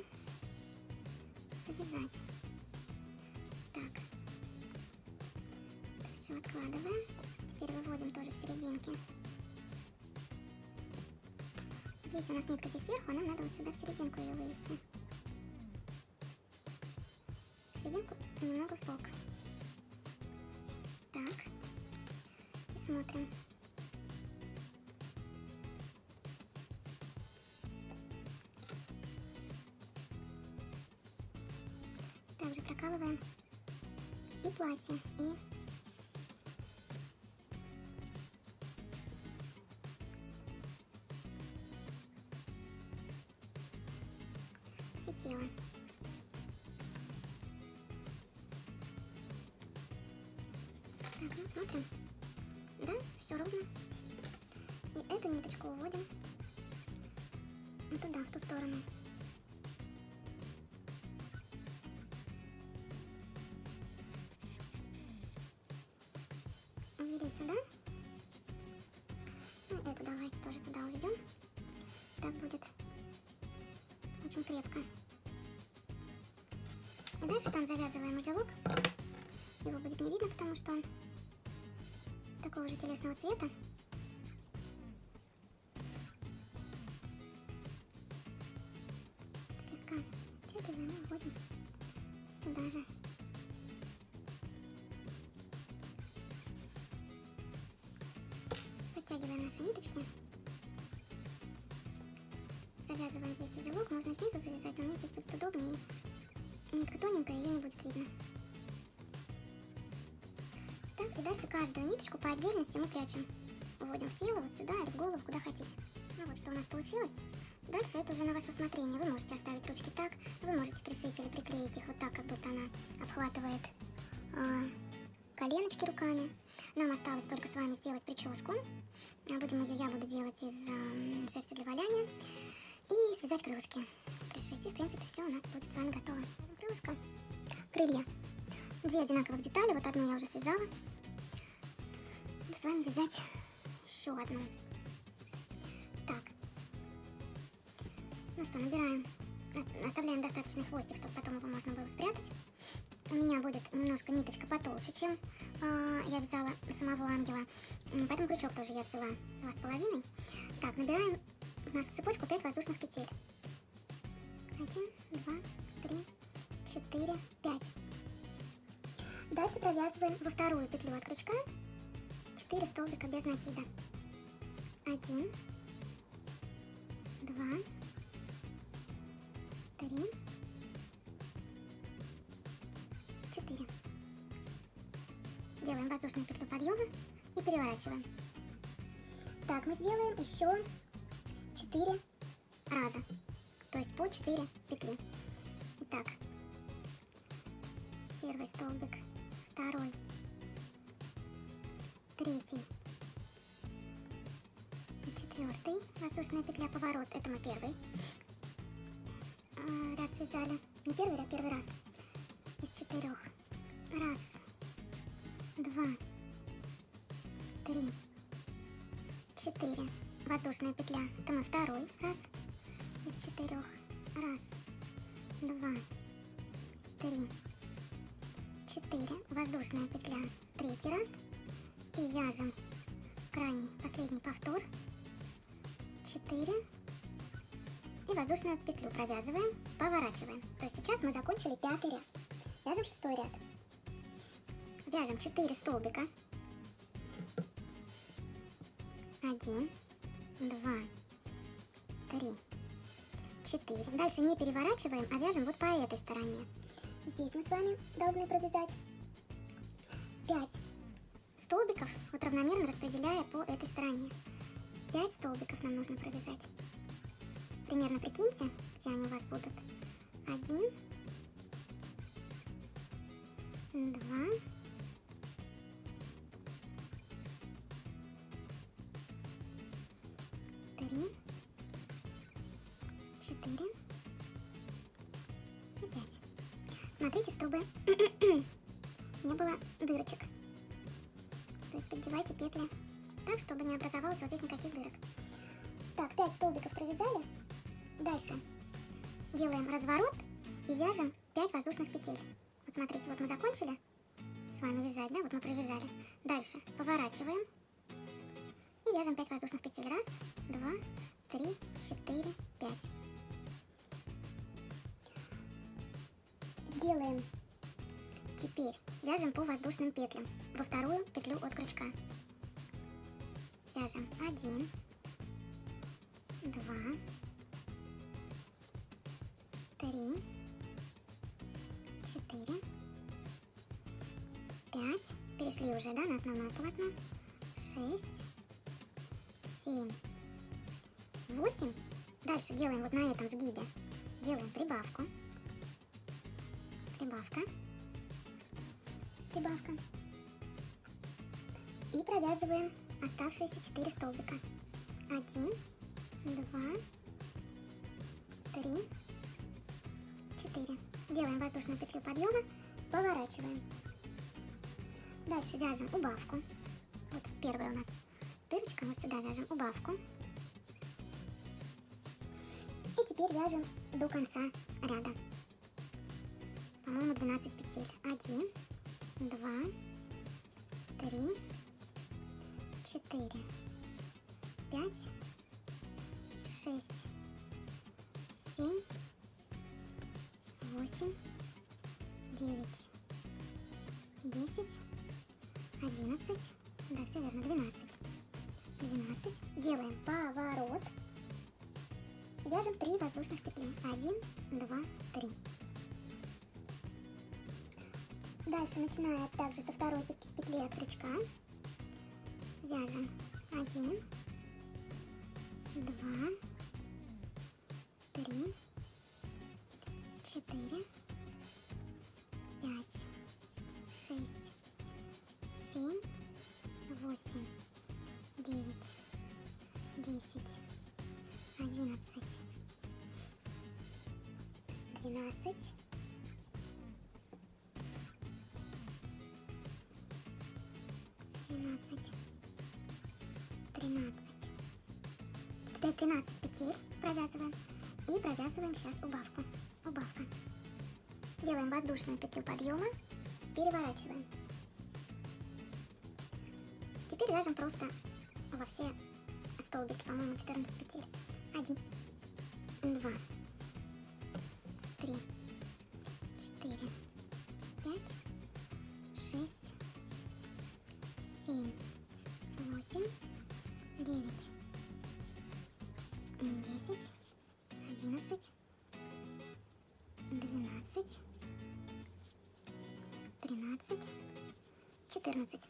завязать. Так, это все Откладываем. Теперь выводим тоже в серединке. Видите, у нас нитка здесь сверху, а нам надо вот сюда в серединку ее вывести. В серединку и немного в бок. Так. И смотрим. Также прокалываем и платье, и и тело. Так, ну смотрим. Да, все ровно. И эту ниточку уводим туда, в ту сторону. Увели сюда. Ну, эту давайте тоже туда уведем. Так будет очень крепко. И дальше там завязываем узелок. Его будет не видно, потому что он такого же телесного цвета. Слегка оттягиваем и вводим сюда же. Подтягиваем наши ниточки. Завязываем здесь узелок. Можно снизу завязать, но мне здесь будет удобнее. Нитка тоненькая, ее не будет видно. Так, и дальше каждую ниточку по отдельности мы прячем. Вводим в тело, вот сюда или в голову, куда хотите. Ну вот что у нас получилось. Дальше это уже на ваше усмотрение. Вы можете оставить ручки так, вы можете пришить или приклеить их вот так, как будто она обхватывает э, коленочки руками. Нам осталось только с вами сделать прическу. Будем ее, я буду делать из э, шерсти для валяния. И связать крылышки. Пришить. И в принципе все у нас будет с вами готово. Крылышко. Крылья. Две одинаковых детали. Вот одну я уже связала. Буду с вами вязать еще одну. Так. Ну что, набираем. Оставляем достаточный хвостик, чтобы потом его можно было спрятать. У меня будет немножко ниточка потолще, чем э, я вязала самого ангела. Поэтому крючок тоже я взяла два с половиной. Так, набираем в нашу цепочку пять воздушных петель. Один, два, три, четыре, пять. Дальше провязываем во вторую петлю от крючка четыре столбика без накида. Один, два, три, четыре. Делаем воздушную петлю подъема и переворачиваем. Так, мы сделаем еще четыре раза, то есть по четыре петли. Итак, первый столбик, второй, третий, четвертый, воздушная петля, поворот, это мы первый ряд связали, не первый ряд, первый раз из четырех. Раз, два, три, четыре. Воздушная петля, это мы второй раз из четырех. Раз, два, три, четыре. Воздушная петля, третий раз. И вяжем крайний, последний повтор. четыре. И воздушную петлю провязываем, поворачиваем. То есть сейчас мы закончили пятый ряд. Вяжем шестой ряд. Вяжем четыре столбика. Один, два, три, четыре. Дальше не переворачиваем, а вяжем вот по этой стороне. Здесь мы с вами должны провязать пять столбиков, вот равномерно распределяя по этой стороне. пять столбиков нам нужно провязать. Примерно прикиньте, где они у вас будут. Один, два, три, четыре и пять. Смотрите, чтобы не было дырочек. То есть поддевайте петли так, чтобы не образовалось вот здесь никаких дырок. Так, пять столбиков провязали. Дальше делаем разворот и вяжем пять воздушных петель. Вот смотрите, вот мы закончили с вами вязать, да, вот мы провязали. Дальше поворачиваем и вяжем пять воздушных петель. Раз, два, три, четыре, пять. Делаем. Теперь вяжем по воздушным петлям во вторую петлю от крючка. Вяжем один, два, три, четыре, пять. Перешли уже, да, на основное полотно. Шесть, семь, восемь. Дальше делаем вот на этом сгибе. Делаем прибавку. Прибавка. Прибавка. И провязываем оставшиеся четыре столбика. Один, два, три, четыре. Делаем воздушную петлю подъема, поворачиваем. Дальше вяжем убавку. Вот первая у нас дырочка, вот сюда вяжем убавку. И теперь вяжем до конца ряда. По-моему, двенадцать петель. Один, два, три, четыре, пять, шесть, семь, восемь, девять, десять, одиннадцать. Да, все верно, двенадцать. двенадцать. Делаем поворот. Вяжем три воздушных петли. один, два, три. Дальше, начиная также со второй петли от крючка, вяжем один, два, три, четыре, пять, шесть, семь, восемь, девять, десять, одиннадцать, двенадцать, двенадцать, тринадцать. Теперь тринадцать петель провязываем и провязываем сейчас убавку. Убавка. Делаем воздушную петлю подъема, переворачиваем. Теперь вяжем просто во все столбики, по-моему, четырнадцать петель. один, два, три, четыре, пять, шесть, семь, восемь, девять, десять, одиннадцать, двенадцать, тринадцать, четырнадцать.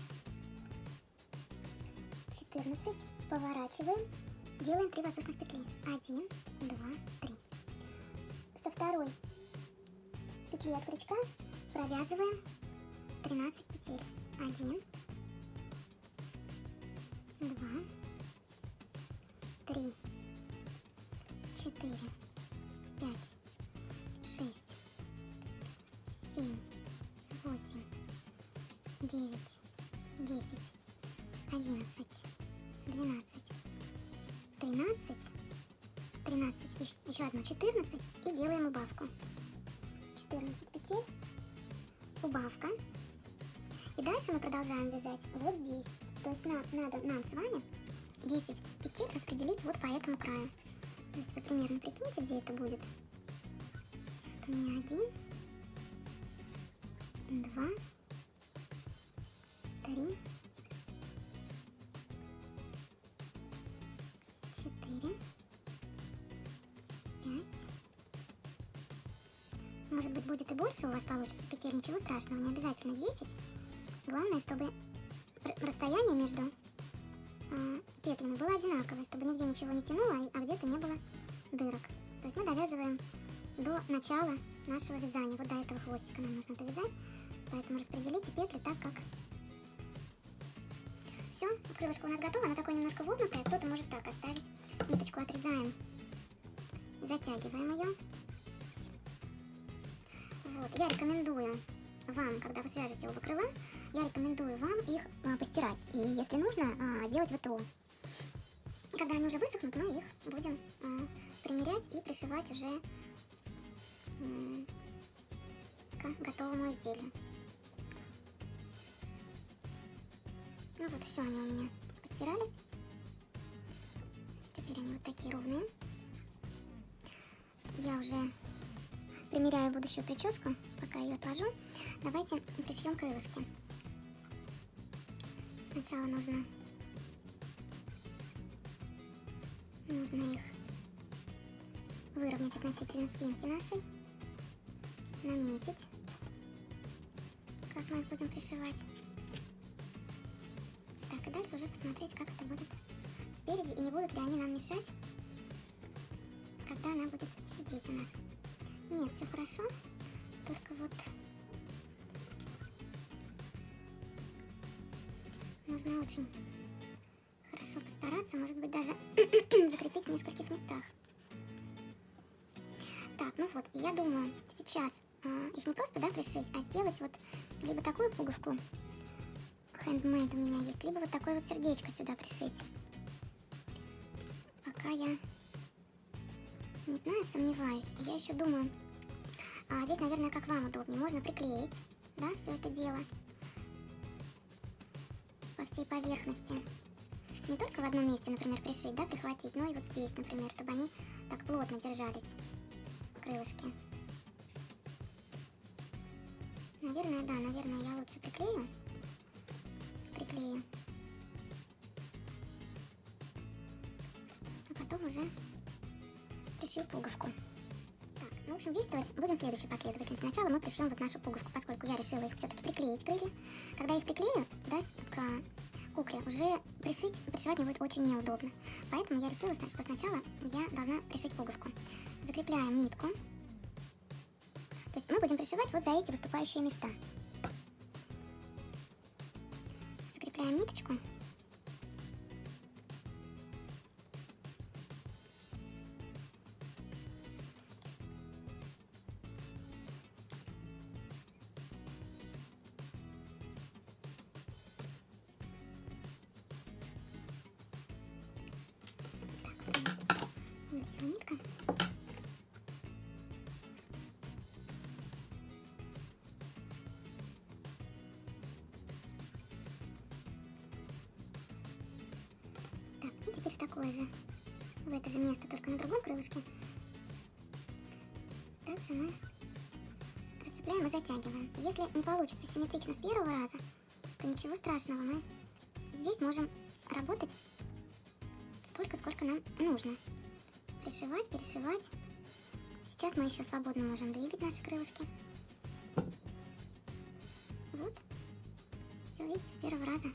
четырнадцать. Поворачиваем. Делаем три воздушных петли. один, два, три. Со второй петли от крючка провязываем тринадцать петель. один, два, три, четыре, пять, шесть, семь, восемь, девять, десять, одиннадцать, двенадцать, тринадцать, тринадцать, еще одно, четырнадцать, и делаем убавку. четырнадцать петель, убавка. И дальше мы продолжаем вязать вот здесь. То есть нам, надо нам с вами десять петель распределить вот по этому краю. То есть вы примерно прикиньте, где это будет. Это у меня один, два, три, четыре, пять. Может быть, будет и больше у вас получится петель, ничего страшного, не обязательно десять. Главное, чтобы расстояние между э, петлями было одинаковое, чтобы нигде ничего не тянуло, а где-то не было дырок. То есть мы довязываем до начала нашего вязания. Вот до этого хвостика нам нужно довязать, поэтому распределите петли так, как... Все, крылышко у нас готово, оно такое немножко вогнутое, кто-то может так оставить. Ниточку отрезаем, затягиваем ее. Вот. Я рекомендую вам, когда вы свяжете оба крыла, я рекомендую вам их а, постирать. И если нужно, а, сделать ВТО. И когда они уже высохнут, мы их будем а, примерять и пришивать уже м, к готовому изделию. Ну вот, все, они у меня постирались. Теперь они вот такие ровные. Я уже примеряю будущую прическу, пока ее отложу. Давайте пришьем крылышки. Сначала нужно, нужно их выровнять относительно спинки нашей, наметить, как мы их будем пришивать. Так, и дальше уже посмотреть, как это будет спереди, и не будут ли они нам мешать, когда она будет сидеть у нас. Нет, все хорошо, только вот нужно очень хорошо постараться, может быть, даже закрепить в нескольких местах. Так, ну вот, я думаю, сейчас э, их не просто, да, пришить, а сделать вот либо такую пуговку, handmade у меня есть, либо вот такое вот сердечко сюда пришить. Пока я не знаю, сомневаюсь. Я еще думаю, а здесь, наверное, как вам удобнее, можно приклеить, да, все это дело по всей поверхности. Не только в одном месте, например, пришить, да, прихватить, но и вот здесь, например, чтобы они так плотно держались, крылышки. Наверное, да, наверное, я лучше приклею. Приклею. А потом уже пришью пуговку. Так, ну, в общем, действовать будем следующей последовательно. Сначала мы пришьем вот нашу пуговку, поскольку я решила их все-таки приклеить, крылья. Когда я их приклею, да, к кукле, уже пришить, пришивать мне будет очень неудобно. Поэтому я решила, что сначала я должна пришить пуговку. Закрепляем нитку. То есть мы будем пришивать вот за эти выступающие места. Закрепляем ниточку. Вылетела нитка. Так, и теперь такое же, в это же место, только на другом крылышке. Также мы зацепляем и затягиваем. Если не получится симметрично с первого раза, то ничего страшного, мы здесь можем работать столько, сколько нам нужно. Пришивать, перешивать. Сейчас мы еще свободно можем двигать наши крылышки. Вот. Все, видите, с первого раза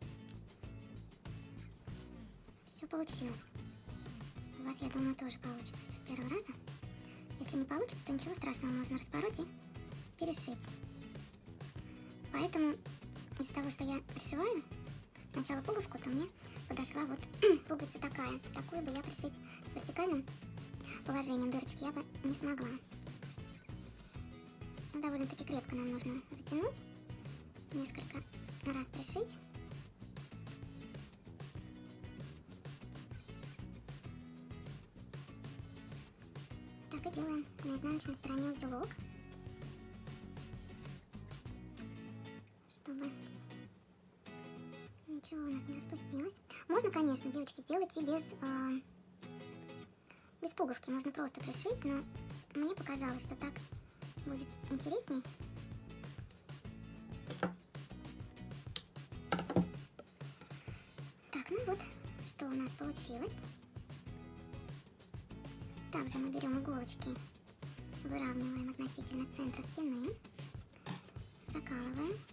все получилось. У вас, я думаю, тоже получится все с первого раза. Если не получится, то ничего страшного, можно распороть и перешить. Поэтому из-за того, что я пришиваю сначала пуговку, то мне подошла вот пуговица такая. Такую бы я пришить с вертикальным положением дырочки я бы не смогла. Довольно-таки крепко нам нужно затянуть, несколько раз пришить. Так и делаем на изнаночной стороне узелок, чтобы ничего у нас не распустилось. Можно, конечно, девочки, сделать и без, э, без пуговки. Можно просто пришить, но мне показалось, что так будет интересней. Так, ну вот, что у нас получилось. Также мы берем иголочки, выравниваем относительно центра спины, закалываем.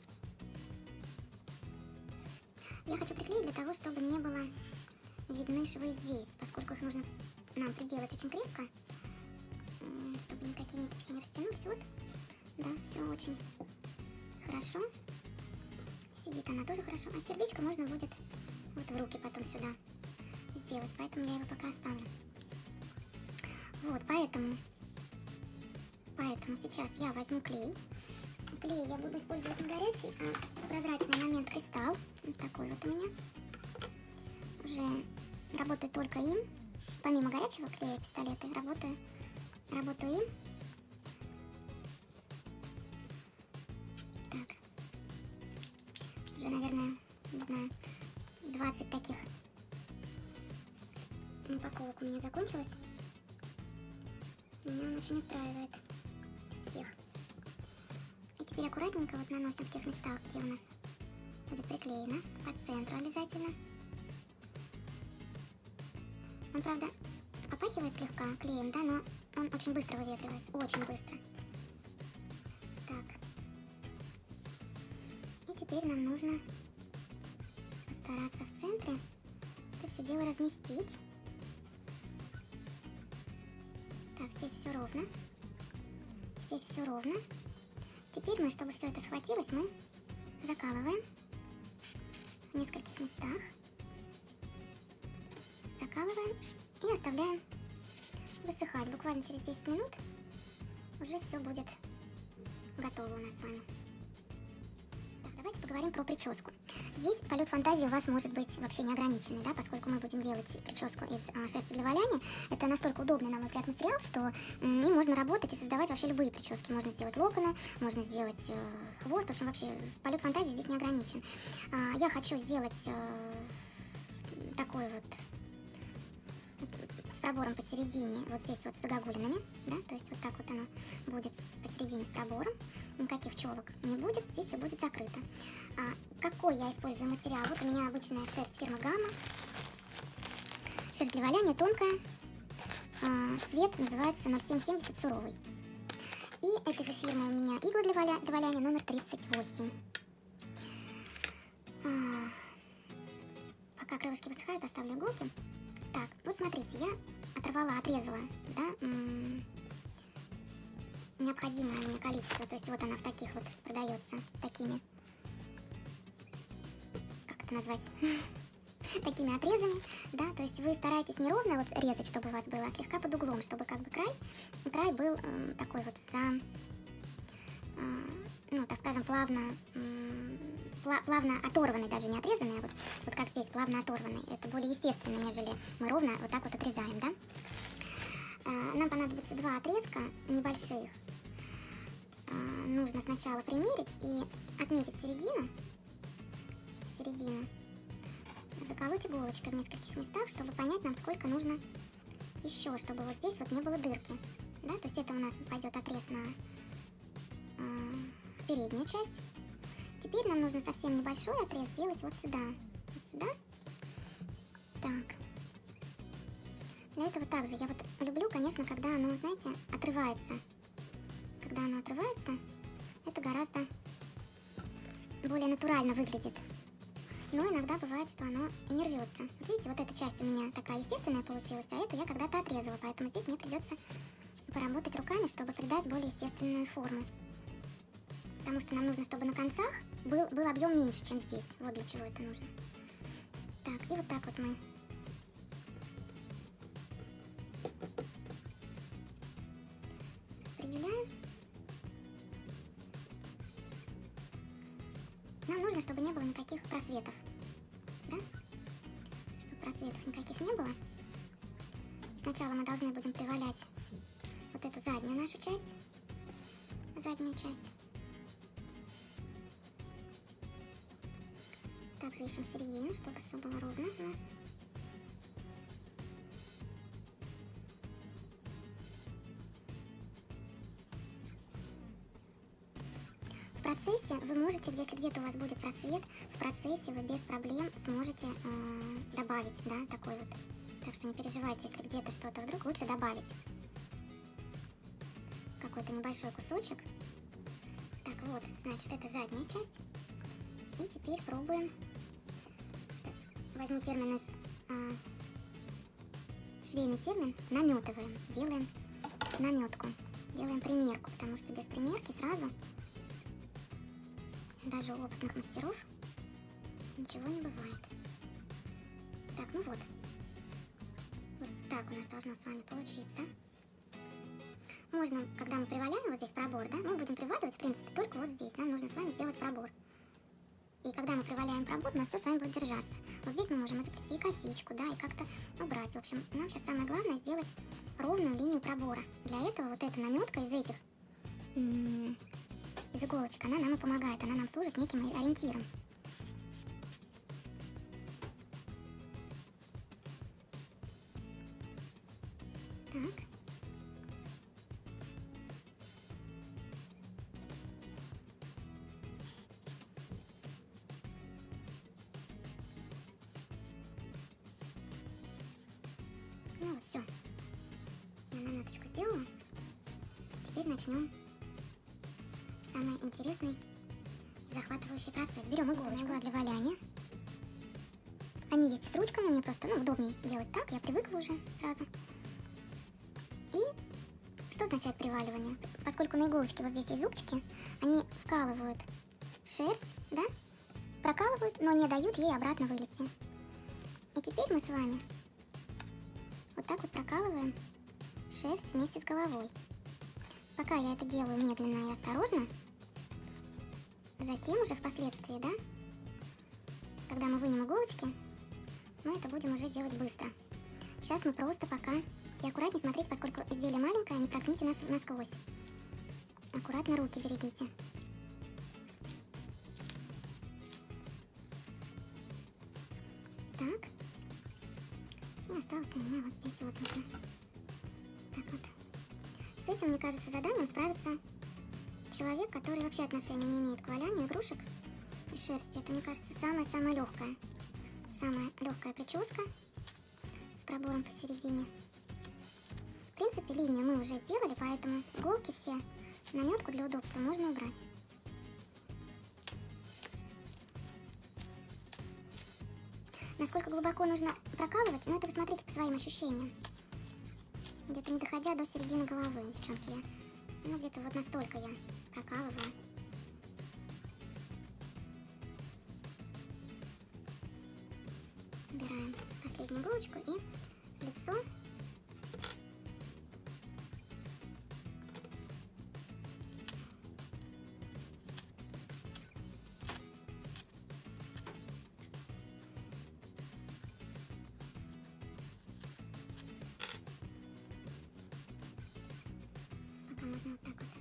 Я хочу приклеить для того, чтобы не было видны швы здесь, поскольку их нужно нам приделать очень крепко, чтобы никакие ниточки не растянулись. Вот, да, все очень хорошо. Сидит она тоже хорошо. А сердечко можно будет вот в руки потом сюда сделать, поэтому я его пока оставлю. Вот, поэтому, поэтому сейчас я возьму клей. Клей я буду использовать не горячий, а прозрачный момент кристалл. Вот такой вот у меня. Уже работаю только им. Помимо горячего клея пистолета, работаю, работаю им. Так. Уже, наверное, не знаю, упаковок у меня закончилась. Меня он очень устраивает из всех. И теперь аккуратненько вот наносим в тех местах, где у нас будет приклеено, по центру обязательно. Он, правда, попахивает слегка клеем, да, но он очень быстро выветривается, очень быстро. Так. И теперь нам нужно постараться в центре это все дело разместить. Так, здесь все ровно. Здесь все ровно. Теперь мы, чтобы все это схватилось, мы закалываем в нескольких местах. Закалываем и оставляем высыхать. Буквально через десять минут уже все будет готово у нас с вами. Так, давайте поговорим про прическу. Здесь полет фантазии у вас может быть вообще неограниченный, да, поскольку мы будем делать прическу из а, шерсти для валяния. Это настолько удобный, на мой взгляд, материал, что м, им можно работать и создавать вообще любые прически. Можно сделать локоны, можно сделать э, хвост. В общем, вообще полет фантазии здесь не ограничен. А, я хочу сделать э, такой вот с пробором посередине, вот здесь вот с загогулинами, да, то есть вот так вот оно будет посередине с пробором, никаких челок не будет, здесь все будет закрыто. А, какой я использую материал? Вот у меня обычная шерсть фирмы Гамма, шерсть для валяния тонкая, а, цвет называется ноль семь семьдесят суровый. И этой же фирмы у меня игла для, валя... для валяния номер тридцать восемь. А, пока крылышки высыхают, оставлю иголки. Так, вот смотрите, я оторвала, отрезала, да, м- необходимое мне количество, то есть вот она в таких вот продается, такими, как это назвать, такими отрезами, да, то есть вы стараетесь не ровно вот резать, чтобы у вас было, а слегка под углом, чтобы как бы край, край был э, такой вот за, э, ну, так скажем, плавно, э, плавно оторванный, даже не отрезанный, а вот, вот как здесь, плавно оторванный. Это более естественно, нежели мы ровно вот так вот отрезаем, да? А, нам понадобится два отрезка небольших. А, нужно сначала примерить и отметить середину. Середину. Заколоть иголочкой в нескольких местах, чтобы понять нам, сколько нужно еще, чтобы вот здесь вот не было дырки. Да? То есть это у нас пойдет отрез на а, переднюю часть. Теперь нам нужно совсем небольшой отрез сделать вот сюда. Вот сюда. Так. Для этого также я вот люблю, конечно, когда оно, знаете, отрывается. Когда оно отрывается, это гораздо более натурально выглядит. Но иногда бывает, что оно и не рвется. Вот видите, вот эта часть у меня такая естественная получилась, а эту я когда-то отрезала. Поэтому здесь мне придется поработать руками, чтобы придать более естественную форму. Потому что нам нужно, чтобы на концах был, был объем меньше, чем здесь. Вот для чего это нужно. Так, и вот так вот мы распределяем. Нам нужно, чтобы не было никаких просветов. Да? Чтобы просветов никаких не было. Сначала мы должны будем привалять вот эту заднюю нашу часть. Заднюю часть. Также ищем середину, чтобы все было ровно у нас. В процессе вы можете, если где-то у вас будет просвет, в процессе вы без проблем сможете э, добавить, да, такой вот. Так что не переживайте, если где-то что-то вдруг, лучше добавить какой-то небольшой кусочек. Так, вот, значит, это задняя часть. И теперь пробуем. Возьму термин из а, швейный термин, наметываем, делаем наметку, делаем примерку, потому что без примерки сразу, даже у опытных мастеров, ничего не бывает. Так, ну вот, вот так у нас должно с вами получиться. Можно, когда мы приваляем вот здесь пробор, да, мы будем приваливать, в принципе, только вот здесь, нам нужно с вами сделать пробор. И когда мы приваляем пробор, у нас все с вами будет держаться. Вот здесь мы можем заплести и косичку, да, и как-то убрать. В общем, нам сейчас самое главное сделать ровную линию пробора. Для этого вот эта наметка из этих, из иголочек, она нам и помогает, она нам служит неким ориентиром. Так. Ну вот, все. Я наметочку сделала. Теперь начнем самый интересный и захватывающий процесс. Берем иголочку для валяния. Они есть и с ручками, мне просто ну, удобнее делать так, я привыкла уже сразу. И что означает приваливание? Поскольку на иголочке вот здесь есть зубчики, они вкалывают шерсть, да, прокалывают, но не дают ей обратно вылезти. И теперь мы с вами вот так вот прокалываем шерсть вместе с головой. Пока я это делаю медленно и осторожно, затем уже впоследствии, да, когда мы вынем иголочки, мы это будем уже делать быстро. Сейчас мы просто пока и аккуратнее смотрите, поскольку изделие маленькое, не проткните нас насквозь. Аккуратно руки берегите. Так. И осталось у меня вот здесь вот уже. Так вот. С этим, мне кажется, заданием справится человек, который вообще отношения не имеет к валянию игрушек из шерсти. Это, мне кажется, самое-самое легкое. Самая легкая прическа с пробором посередине. В принципе, линию мы уже сделали, поэтому иголки все, наметку для удобства можно убрать. Насколько глубоко нужно прокалывать, ну это вы смотрите по своим ощущениям. Где-то не доходя до середины головы, девчонки, я, ну где-то вот настолько я прокалываю. Убираем последнюю иголочку и лицо. Пока можно вот так вот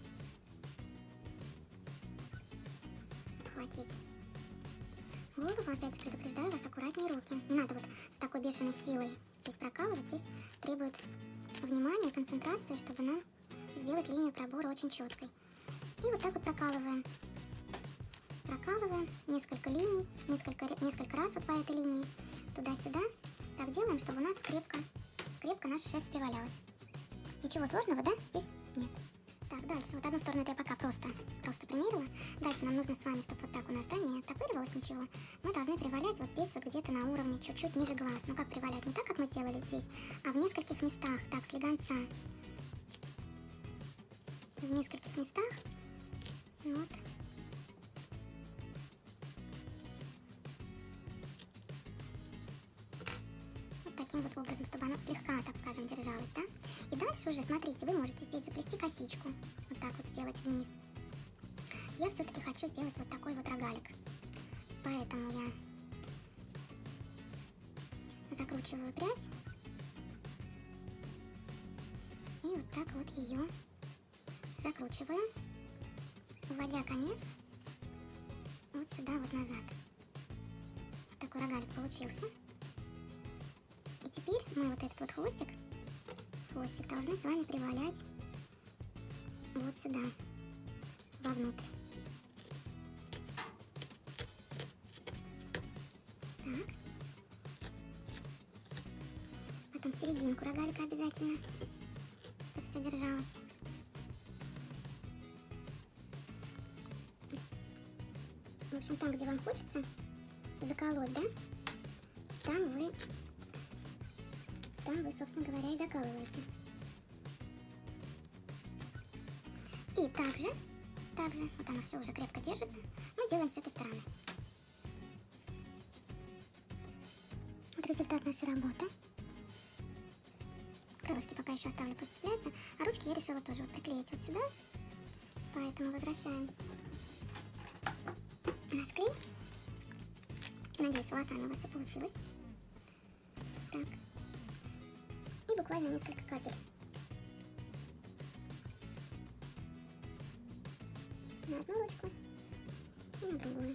отхватить. Голову, опять же, предупреждаю вас, аккуратнее руки. Не надо вот с такой бешеной силой здесь прокалывать. Здесь требует внимания, концентрации, чтобы нам сделать линию пробора очень четкой. И вот так вот прокалываем. Прокалываем несколько линий, несколько, несколько раз вот по этой линии, туда-сюда. Так делаем, чтобы у нас крепко, крепко наша шерсть привалялась. Ничего сложного, да? Здесь нет. Так, дальше. Вот одну сторону это я пока просто, просто примерила. Дальше нам нужно с вами, чтобы вот так у нас, да, не оттопыривалось ничего. Мы должны привалять вот здесь вот где-то на уровне, чуть-чуть ниже глаз. Ну как привалять? Не так, как мы сделали здесь, а в нескольких местах. Так, слегонца. В нескольких местах. Вот. Вот таким вот образом, чтобы она слегка, так скажем, держалась, да? И дальше уже, смотрите, вы можете здесь заплести косичку. Вот так вот сделать вниз. Я все-таки хочу сделать вот такой вот рогалик. Поэтому я закручиваю прядь. И вот так вот ее закручиваю, вводя конец вот сюда вот назад. Вот такой рогалик получился. И теперь мы вот этот вот хвостик, хвостик должны с вами привалять вот сюда, вовнутрь. Так. Потом серединку рогалика обязательно, чтобы все держалось. В общем, там, где вам хочется заколоть, да, там вы, там вы, собственно говоря, и закалываете. И также, также, вот оно все уже крепко держится, мы делаем с этой стороны. Вот результат нашей работы. Крылышки пока еще оставлю, пусть цепляются, а ручки я решила тоже вот приклеить вот сюда. Поэтому возвращаем наш клей. Надеюсь, с волосами у вас все получилось. Так. И буквально несколько капель. На одну ручку и на другую.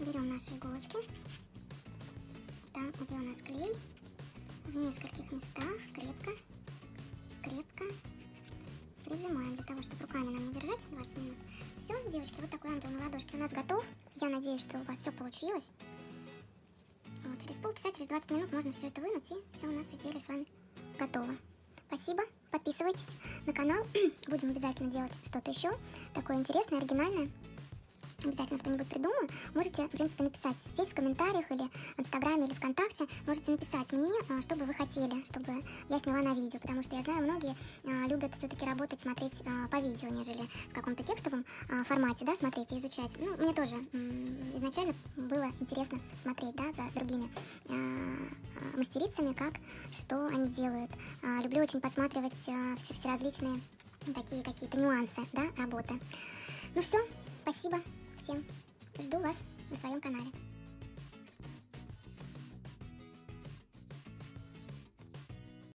берем наши иголочки, там, где у нас клей, в нескольких местах крепко, крепко прижимаем для того, чтобы руками нам не держать двадцать минут. Все, девочки, вот такой ангел на ладошке у нас готов. Я надеюсь, что у вас все получилось. Вот, через полчаса, через двадцать минут можно все это вынуть, и все, у нас изделие с вами готово. Спасибо, подписывайтесь на канал, будем обязательно делать что-то еще такое интересное, оригинальное. Обязательно что-нибудь придумаю. Можете, в принципе, написать здесь в комментариях или в Инстаграме, или ВКонтакте. Можете написать мне, что бы вы хотели, чтобы я сняла на видео. Потому что я знаю, многие а, любят все-таки работать, смотреть а, по видео, нежели в каком-то текстовом а, формате, да, смотреть и изучать. Ну, мне тоже м- изначально было интересно смотреть, да, за другими а, мастерицами, как, что они делают. А, люблю очень подсматривать а, все, все различные такие какие-то нюансы, да, работы. Ну все, спасибо. Всем жду вас на своем канале.